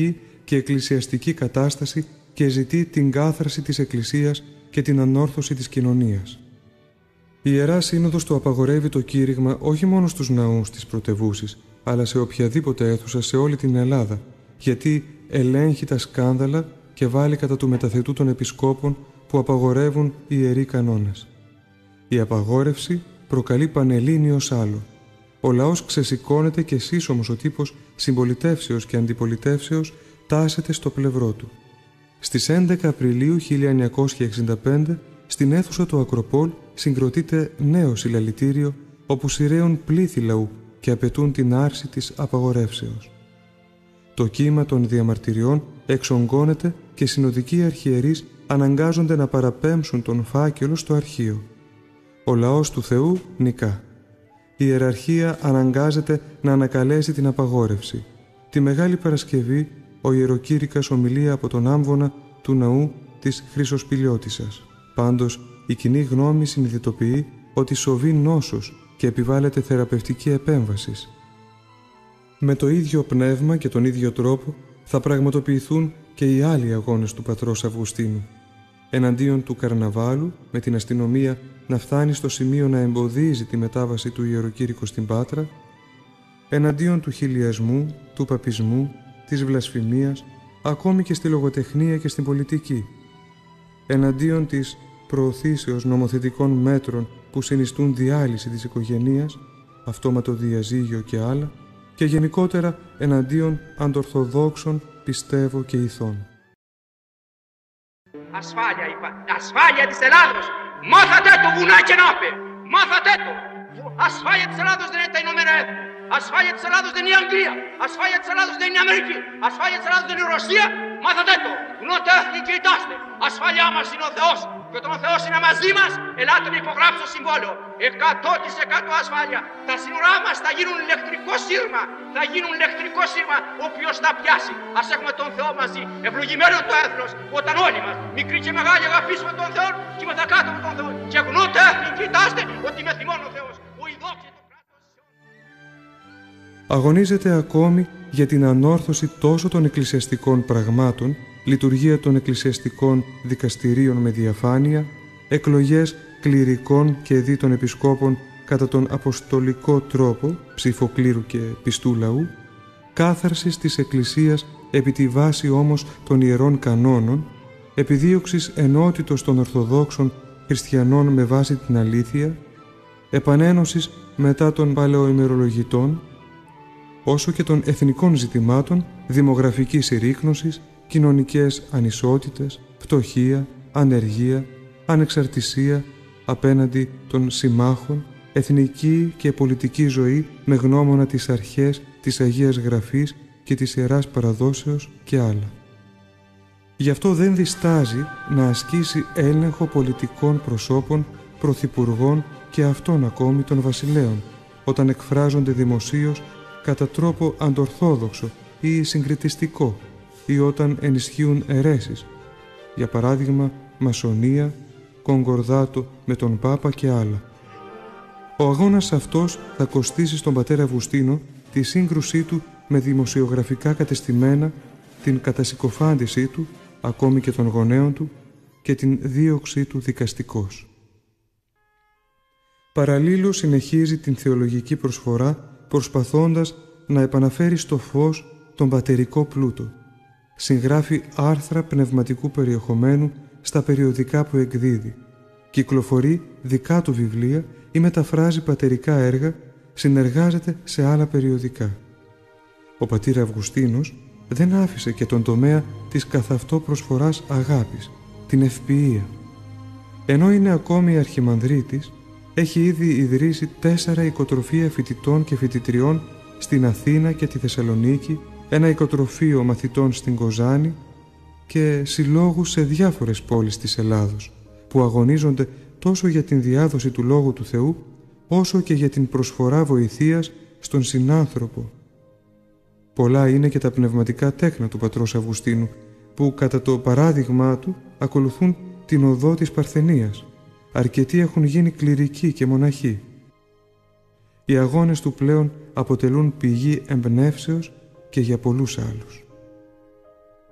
και εκκλησιαστική κατάσταση και ζητεί την κάθαρση της Εκκλησίας και την ανόρθωση της κοινωνίας. Η Ιερά Σύνοδος του απαγορεύει το κήρυγμα όχι μόνο στους ναούς της πρωτευούσης, αλλά σε οποιαδήποτε αίθουσα σε όλη την Ελλάδα, γιατί ελέγχει τα σκάνδαλα και βάλει κατά του μεταθετού των επισκόπων που απαγορεύουν οι ιεροί κανόνες. Η απαγόρευση προκαλεί πανελλήνιο ως άλλο. Ο λαός ξεσηκώνεται και σύσσωμος ο τύπος συμπολιτεύσεως και αντιπολιτεύσεως τάσεται στο πλευρό του. Στις έντεκα Απριλίου χίλια εννιακόσια εξήντα πέντε, στην αίθουσα του Ακροπόλ συγκροτείται νέο συλλαλητήριο όπου σειραίουν πλήθη λαού και απαιτούν την άρση της απαγορεύσεως. Το κύμα των διαμαρτυριών εξογκώνεται και συνοδικοί αρχιερείς αναγκάζονται να παραπέμψουν τον φάκελο στο αρχείο. Ο λαός του Θεού νικά. Η ιεραρχία αναγκάζεται να ανακαλέσει την απαγόρευση. Τη Μεγάλη Παρασκευή ο ιεροκήρυκας ομιλεί από τον άμβονα του ναού της Χρυσοσπηλιώτισσας. Πάντως η κοινή γνώμη συνειδητοποιεί ότι σοβεί νόσος και επιβάλλεται θεραπευτική επέμβαση. Με το ίδιο πνεύμα και τον ίδιο τρόπο θα πραγματοποιηθούν και οι άλλοι αγώνες του πατρός Αυγουστίνου. Εναντίον του καρναβάλου, με την αστυνομία να φτάνει στο σημείο να εμποδίζει τη μετάβαση του ιεροκήρυκου στην Πάτρα, εναντίον του χιλιασμού, του παπισμού, της βλασφημίας, ακόμη και στη λογοτεχνία και στην πολιτική, εναντίον της προωθήσεως νομοθετικών μέτρων που συνιστούν διάλυση της οικογενείας, αυτόματο διαζύγιο και άλλα, και γενικότερα εναντίον αντορθοδόξων, πιστεύω και ηθών. Ασφάλεια είπα, ασφάλεια της Ελλάδος, μάθατε το βουνά και νόπε, μάθατε το. Ασφάλεια της Ελλάδος δεν είναι τα Ηνωμένα Έθνη, ασφάλεια της Ελλάδος δεν είναι η Αγγλία, ασφάλεια της Ελλάδος δεν είναι η Αμερική, ασφάλεια της Ελλάδος δεν είναι η Ρωσία, μάθατε το. Γνώτε έθνη και ητάστε, ασφάλειά μας είναι ο Θεός και όταν ο Θεός είναι μαζί μας, ελάτε να υπογράψω το συμβόλαιο. εκατό τοις εκατό ασφάλεια. Τα σύνορά μας θα γίνουν ηλεκτρικό σύρμα, θα γίνουν ηλεκτρικό σύρμα όποιος θα πιάσει. Ας έχουμε τον Θεό μαζί, ευλογημένο το έθνος, όταν όλοι μας, μικροί και μεγάλοι, αγαπήσουμε τον Θεό και είμαστε κάτω από τον Θεό. Και γνώτε έθνη και ητάστε ότι με θυμώνει ο Θεός. Ο ειδόξε το κράτος. Αγωνίζεται ακόμη για την ανόρθωση τόσο των εκκλησιαστικών πραγμάτων, λειτουργία των εκκλησιαστικών δικαστηρίων με διαφάνεια, εκλογές κληρικών και δι των επισκόπων κατά τον αποστολικό τρόπο, ψήφο κλήρου και πιστού λαού, κάθαρσης της Εκκλησίας επί τη βάση όμως των ιερών κανόνων, επιδίωξης ενότητος των Ορθοδόξων χριστιανών με βάση την αλήθεια, επανένωσης μετά των παλαιοημερολογητών, όσο και των εθνικών ζητημάτων, δημογραφικής συρρίκνωσης, κοινωνικές ανισότητες, φτωχία, ανεργία, ανεξαρτησία απέναντι των συμμάχων, εθνική και πολιτική ζωή με γνώμονα τις αρχές της Αγίας Γραφής και της Ιεράς Παραδόσεως και άλλα. Γι' αυτό δεν διστάζει να ασκήσει έλεγχο πολιτικών προσώπων, πρωθυπουργών και αυτών ακόμη των βασιλέων, όταν εκφράζονται δημοσίως κατά τρόπο αντορθόδοξο ή συγκριτιστικό ή όταν ενισχύουν αιρέσεις, για παράδειγμα μασονία, κονκορδάτο με τον Πάπα και άλλα. Ο αγώνας αυτός θα κοστίσει στον πατέρα Αυγουστίνο τη σύγκρουσή του με δημοσιογραφικά κατεστημένα, την κατασυκοφάντησή του, ακόμη και των γονέων του, και την δίωξή του δικαστικώς. Παραλλήλου συνεχίζει την θεολογική προσφορά προσπαθώντας να επαναφέρει στο φως τον πατερικό πλούτο. Συγγράφει άρθρα πνευματικού περιεχομένου στα περιοδικά που εκδίδει. Κυκλοφορεί δικά του βιβλία ή μεταφράζει πατερικά έργα, συνεργάζεται σε άλλα περιοδικά. Ο πατήρ Αυγουστίνος δεν άφησε και τον τομέα της καθ' αυτό προσφοράς αγάπης, την ευποιία. Ενώ είναι ακόμη αρχιμανδρίτης, έχει ήδη ιδρύσει τέσσερα οικοτροφεία φοιτητών και φοιτητριών στην Αθήνα και τη Θεσσαλονίκη, ένα οικοτροφείο μαθητών στην Κοζάνη και συλλόγους σε διάφορες πόλεις της Ελλάδος, που αγωνίζονται τόσο για την διάδοση του Λόγου του Θεού, όσο και για την προσφορά βοηθείας στον συνάνθρωπο. Πολλά είναι και τα πνευματικά τέκνα του πατρός Αυγουστίνου, που κατά το παράδειγμά του ακολουθούν την οδό της Παρθενίας. Αρκετοί έχουν γίνει κληρικοί και μοναχοί. Οι αγώνες του πλέον αποτελούν πηγή εμπνεύσεως και για πολλούς άλλους.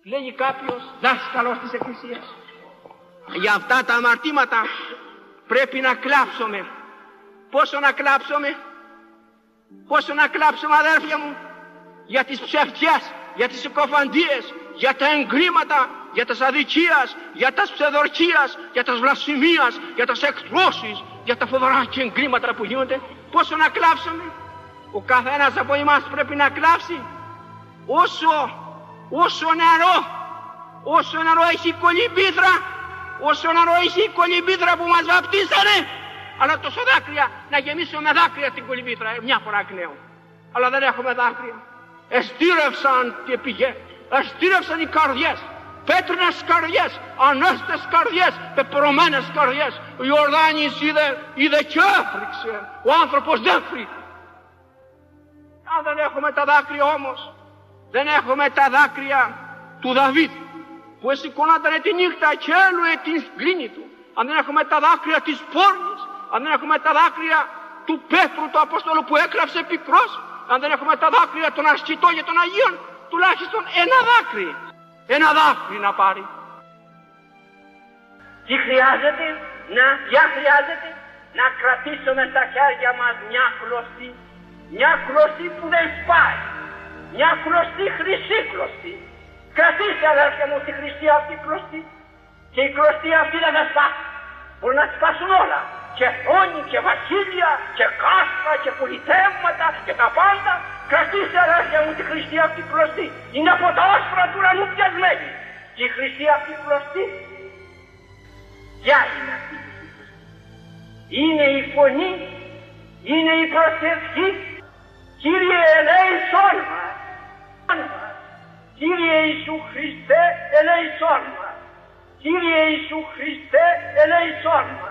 Λέγει κάποιος δάσκαλος της Εκκλησίας. Για αυτά τα αμαρτήματα πρέπει να κλάψουμε. Πόσο να κλάψουμε? Πόσο να κλάψουμε, αδέρφια μου? Για τις ψευτιές, για τις συκοφαντίες, για τα εγκρήματα, για τις αδικίες, για τις ψευδορκίες, για τις βλασφημίες, για τις εκτρώσεις, για τα φοβερά και εγκρήματα που γίνονται. Πόσο να κλάψουμε? Ο καθένας από εμάς πρέπει να κλάψει όσο, όσο νερό, όσο νερό έχει η κολυμπήθρα, όσο νερό έχει η κολυμπήθρα που μας βαπτίσανε, αλλά τόσο δάκρυα, να γεμίσουμε με δάκρυα την κολυμπήθρα, μια φορά εκ νέου. Αλλά δεν έχουμε δάκρυα. Εστήρευσαν τι πηγές, εστήρευσαν οι καρδιές, πέτρινες καρδιές, ανέστες καρδιές, πεπρωμένες καρδιές. Ο Ιορδάνης είδε, είδε και έφρυξε, ο άνθρωπος δεν φρύτει. Αν δεν έχουμε τα δάκρυα όμως, δεν έχουμε τα δάκρυα του Δαβίδ, που εσηκωνόταν τη νύχτα και έλουε την σκλήνη του, αν δεν έχουμε τα δάκρυα της πόρνης, αν δεν έχουμε τα δάκρυα του Πέτρου του Απόστολου που έκλαψε πικρός, αν δεν έχουμε τα δάκρυα των ασκητών και των Αγίων, τουλάχιστον ένα δάκρυ, ένα δάκρυ να πάρει. Τι χρειάζεται? Να, ποια χρειάζεται? Να κρατήσουμε στα χέρια μας μια κλωστή, μια κλωστή που δεν σπάει, μια κλωστή χρυσή κλωστή. Κρατήστε, αδέρφια μου, τη χρυσή αυτή κλωστή, και η κλωστή αυτή δεν θα σπάσει. Μπορεί να σπάσουν όλα, και θρόνοι και βασίλεια και κάστρα και πολιτεύματα και τα πάντα. Κρατήστε, αδέρφια μου, τη χρυσή αυτή κλωστή. Είναι από τα άσπρα του ουρανού πιασμένη. Και η χρυσή αυτή κλωστή, ποια είναι αυτή? Είναι η φωνή, είναι η προσευχή. Κύριε ελέησόν μας, Κύριε Ιησού Χριστέ ελέησόν μας, Κύριε Ιησού Χριστέ ελέησόν μας.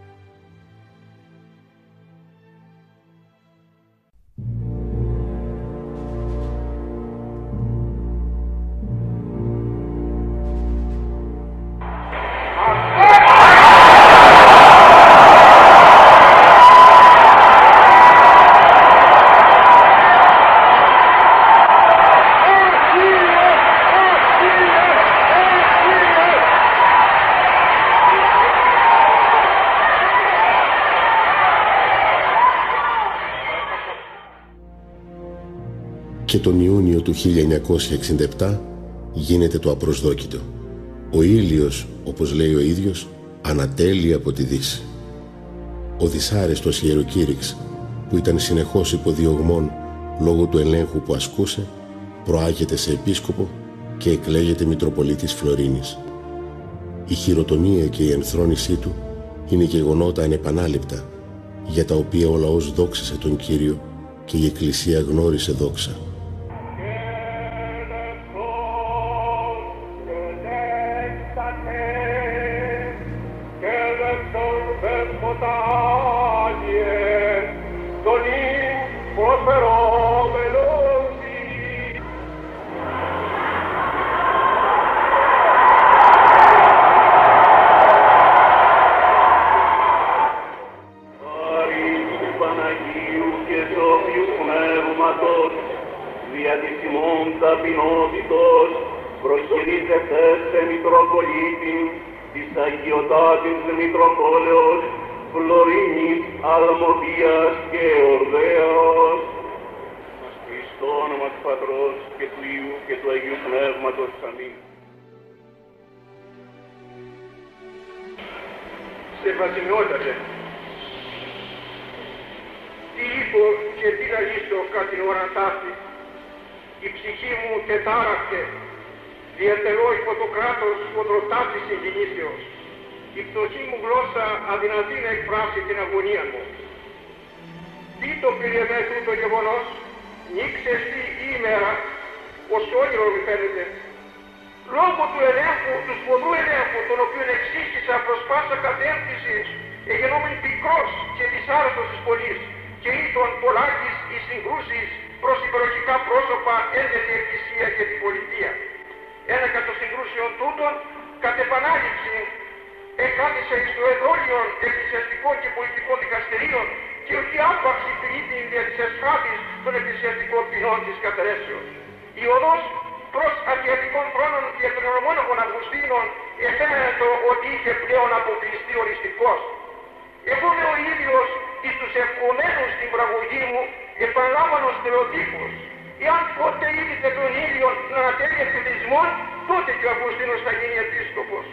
Και τον Ιούνιο του χίλια εννιακόσια εξήντα επτά γίνεται το απροσδόκητο. Ο ήλιος, όπως λέει ο ίδιος, ανατέλει από τη δύση. Ο δυσάρεστος ιεροκήρυξ, που ήταν συνεχώς υποδιωγμών λόγω του ελέγχου που ασκούσε, προάγεται σε επίσκοπο και εκλέγεται Μητροπολίτης Φλωρίνης. Η χειροτονία και η ενθρόνησή του είναι γεγονότα ανεπανάληπτα, για τα οποία ο λαός δόξασε τον Κύριο και η Εκκλησία γνώρισε δόξα. Σεβασιμιότατε, τι είπω και τι λαλήσω κατά την ώρα ταύτη, η ψυχή μου τετάραχτε, διατερώ υπό το κράτος φωτροτάφτης συγκινήσεως, η πτωχή μου γλώσσα αδυνατή να εκφράσει την αγωνία μου. Τι το πήρε με τούτο γεγονός, νίξε στη ημέρα, ως όνειρο μη φαίνεται. Λόγω του ελέγχου, του σπουδού ελέγχου, τον οποίο εξήχησα προς πάσα κατεύθυνση, εγενόμεν πικρός και δυσάρεστος της πολλής, και ήτον πολλάκις οι συγκρούσεις προς υπεροχικά πρόσωπα ένδετη εκκλησία και την πολιτεία. Ένα κατ' των συγκρούσεων τούτων, κατ' επανάληψη, εκάθισα εις το εδόλιον εκκλησιαστικών και πολιτικών δικαστηρίων και όχι άπαξη ποινήτην δια της εσχάτης των εκκλησιαστικών ποινών της καταιρέσεως. Η οδός προς αρχιετικών χρόνων και των ορμόνων Αυγουστίνων εφαίνεται ότι είχε πλέον αποκλειστεί οριστικός. Εγώ είμαι ο ίδιος εις τους ευκομένους στην πραγωγή μου επαναλάμβανος Θεοτύπος. Εάν ποτέ είδητε τον ήλιο να ανατέλει ευθυλισμόν, τότε και ο Αυγουστίνος θα γίνει επίσκοπος.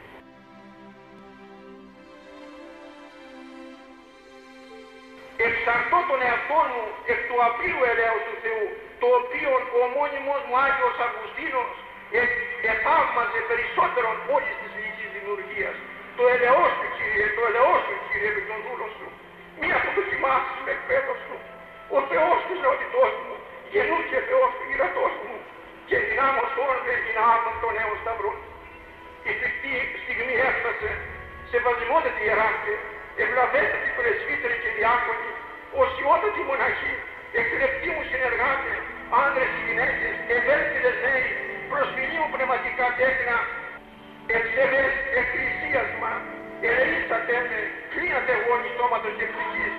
Εξαρτώ τον εαυτό μου εκ του απλού ελέους του Θεού, το οποίο ο μόνιμος μου Άγιος Αυγουστίνος εθαύμαζε περισσότερον όλης της ηλικής δημιουργίας. Το ελαιός του, Κύριε, το ελαιός του, Κύριε, επί των δούλων σου. Μη αποδοκιμάσεις με εκπαίδος σου. Ο Θεός της νεότητός μου, γεννού και Θεός του γυρατός μου, και δυνάμος όλων δεν δυνάμων των νέων σταυρών. Η φρικτή στιγμή έφτασε, σεβασμιότατη ιεράρχε, ευλαβέστατη πρεσβύτερη και διάκονη, οσιότατη μοναχή, εκλεπτοί μου συνεργάτε, άνδρες και γυναίκες, ευέλικτες νέοι, προσφυλή μου πνευματικά τέκνα, ευσεβές εκκλησίασμα, ελεήσατε με, κλείνατε γόνοι σώματος και ψυχής,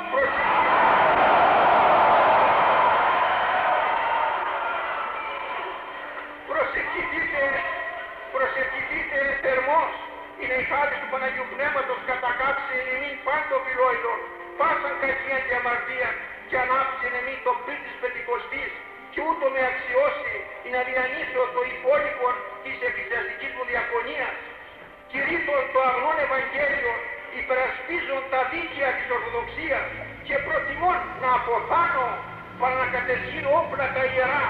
προσευχηθείτε, προσευχηθείτε θερμός, είναι η χάρη του Παναγιού Πνεύματος κατακάψει εν εμήν πάντο φιλόιδων, πάσαν κακία και αμαρτία, και ανάψει εν εμήν το πυρ της Πεντηκοστής, και ούτω με αξιώσει η να διανύσω το υπόλοιπο της εκκλησιαστικής μου διακονίας, κηρύττων το αγνόν Ευαγγέλιο, υπερασπίζουν τα δίκαια της Ορθοδοξίας και προτιμών να αποθάνω παρά να κατεσχύνω όπλα τα ιερά.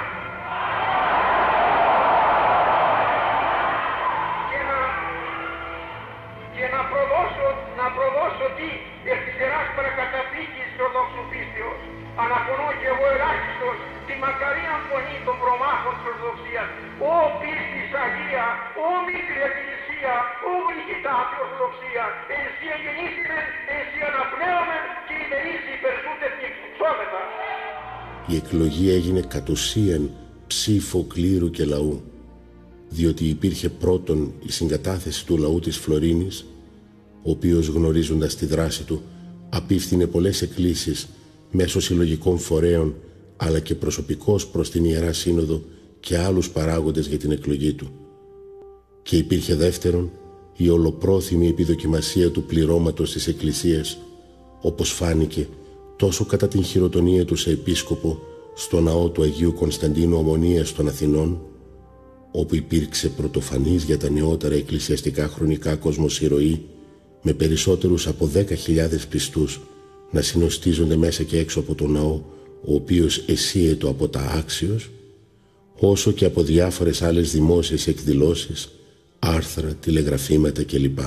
Και να, και να προδώσω, να προδώσω τι εκ της ιεράς παρακαταθήκης της Ορθοδόξου πίστεως. Αναφωνώ και εγώ ελάχιστος τη μακαρίαν φωνή των προμάχων της Ορθοδοξίας. Ω πίστης Αγία, ω μικρή Εκκλησία, ω γλυκητάτη Ορθοδοξία, εσύ γεννήθημε, εσύ αναπνέωμε και η μερίσι υπερσούτευτη εξουψώμεθα. Η εκλογή έγινε κατ' ουσίαν ψήφο κλήρου και λαού, διότι υπήρχε πρώτον η συγκατάθεση του λαού της Φλωρίνης, ο οποίος γνωρίζοντας τη δράση του απίφθινε πολλές εκκλήσεις μέσω συλλογικών φορέων αλλά και προσωπικός προς την Ιερά Σύνοδο και άλλους παράγοντες για την εκλογή του. Και υπήρχε δεύτερον η ολοπρόθυμη επιδοκιμασία του πληρώματος της Εκκλησίας, όπως φάνηκε τόσο κατά την χειροτονία του σε επίσκοπο στο ναό του Αγίου Κωνσταντίνου Ομονίας των Αθηνών, όπου υπήρξε πρωτοφανής για τα νεότερα εκκλησιαστικά χρονικά κοσμοσυρωή, με περισσότερους από δέκα χιλιάδες πιστούς να συνοστίζονται μέσα και έξω από τον ναό, ο οποίος εσύετο από τα άξιος, όσο και από διάφορες άλλες δημόσιες εκδηλώσεις, άρθρα, τηλεγραφήματα κλπ.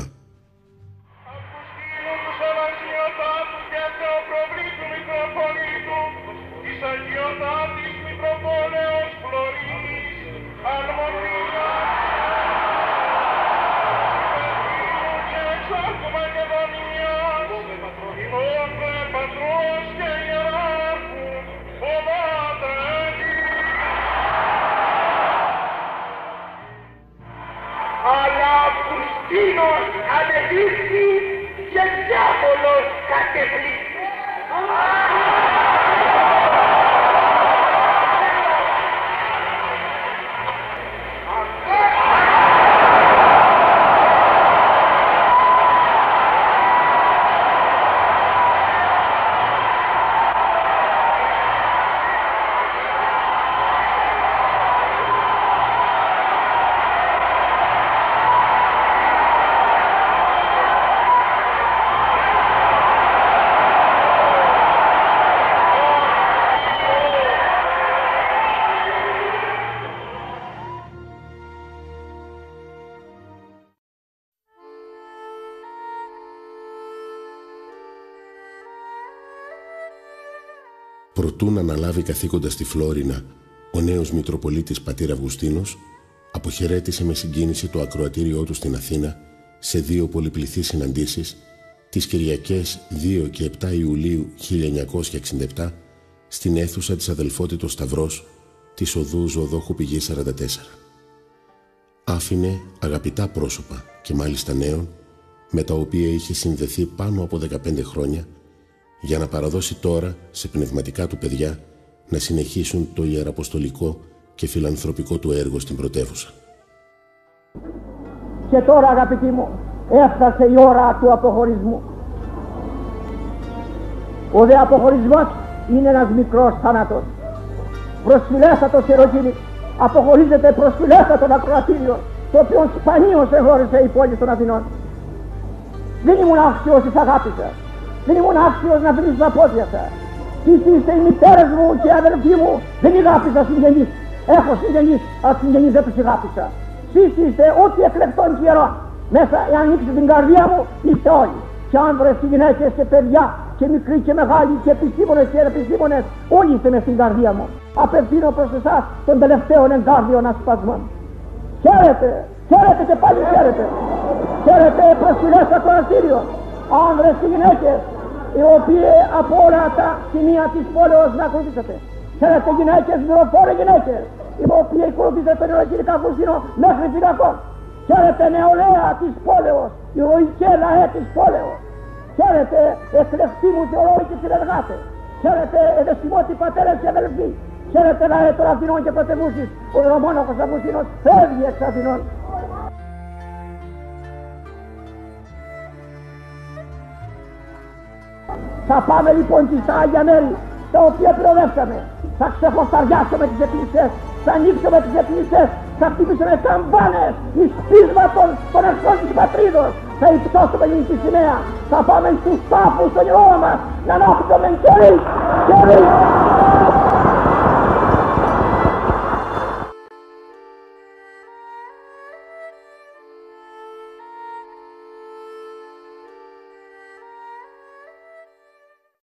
Προτού να αναλάβει καθήκοντα στη Φλόρινα, ο νέος Μητροπολίτης πατήρ Αυγουστίνος αποχαιρέτησε με συγκίνηση το ακροατήριό του στην Αθήνα σε δύο πολυπληθείς συναντήσεις τις Κυριακές δύο και επτά Ιουλίου χίλια εννιακόσια εξήντα επτά στην αίθουσα της Αδελφότητος Σταυρός της οδού Ζωοδόχου Πηγής σαράντα τέσσερα. Άφηνε αγαπητά πρόσωπα και μάλιστα νέων, με τα οποία είχε συνδεθεί πάνω από δεκαπέντε χρόνια, για να παραδώσει τώρα σε πνευματικά του παιδιά να συνεχίσουν το ιεραποστολικό και φιλανθρωπικό του έργο στην πρωτεύουσα. Και τώρα, αγαπητοί μου, έφτασε η ώρα του αποχωρισμού. Ο δε αποχωρισμός είναι ένας μικρός θάνατος. Προσφυλέστατο χειροκίνη, αποχωρίζεται προσφυλέστατον ακροατήριο, το οποίο σπανίως εγχώρησε η πόλη των Αθηνών. Δεν ήμουν άξιος της αγάπης σας. Δεν ήμουν άξιος να βρίσκω τα πόδια σας. Σεις είστε οι μητέρες μου και οι αδερφοί μου, δεν αγάπησα συγγενείς. Έχω συγγενείς, αλλά συγγενείς δεν τους αγάπησα. Σεις είστε ό,τι εκλεκτών και ιερών. Μέσα, εάν ανοίξετε την καρδιά μου, είστε όλοι. Και άνδρες και γυναίκες και παιδιά, και μικροί και μεγάλοι, και επιστήμονες και επιστήμονες, όλοι είστε μες στην καρδιά μου. Απευθύνω προς εσάς των τελευταίων εγκάρδιων ασπασμών. Χαίρετε, χαίρετε και πάλι χαίρετε. Χαίρετε προσφυλές ακροατήριο, άνδρες και γυναίκες, οι οποίοι από όλα τα σημεία της πόλεως να ακολουθήσετε. Χαίρετε γυναίκες, μυροφόροι γυναίκες, οι οποίοι ακολουθήσετε τον Ιεροκήρυκα Αυγουστίνο μέχρι φυλακών. Χαίρετε νεολαία της πόλεως, ηρωικέ λαέ της πόλεως. Χαίρετε εκλεκτοί μου θεολόγοι και συνεργάτες. Χαίρετε ευαισθημότοι πατέρες και αδελφοί. Χαίρετε λαέ των Αθηνών και πρωτευούσης. Ο ιερομόναχος Αυγουστίνος φεύγει εξ Αθηνών. Θα πάμε λοιπόν στα Άγια Μέρη, τα οποία πυροδεύσαμε. Θα ξεχωσταριάσουμε τις εκκλησίες, θα ανοίξουμε τις εκκλησίες, θα χτυπήσουμε καμπάνες εις πείσματον των εχθρών της πατρίδος. Θα υψώσουμε τη σημαία, θα πάμε στους τάφους των ηρώων μας, να ανάψουμε κερί, κερί,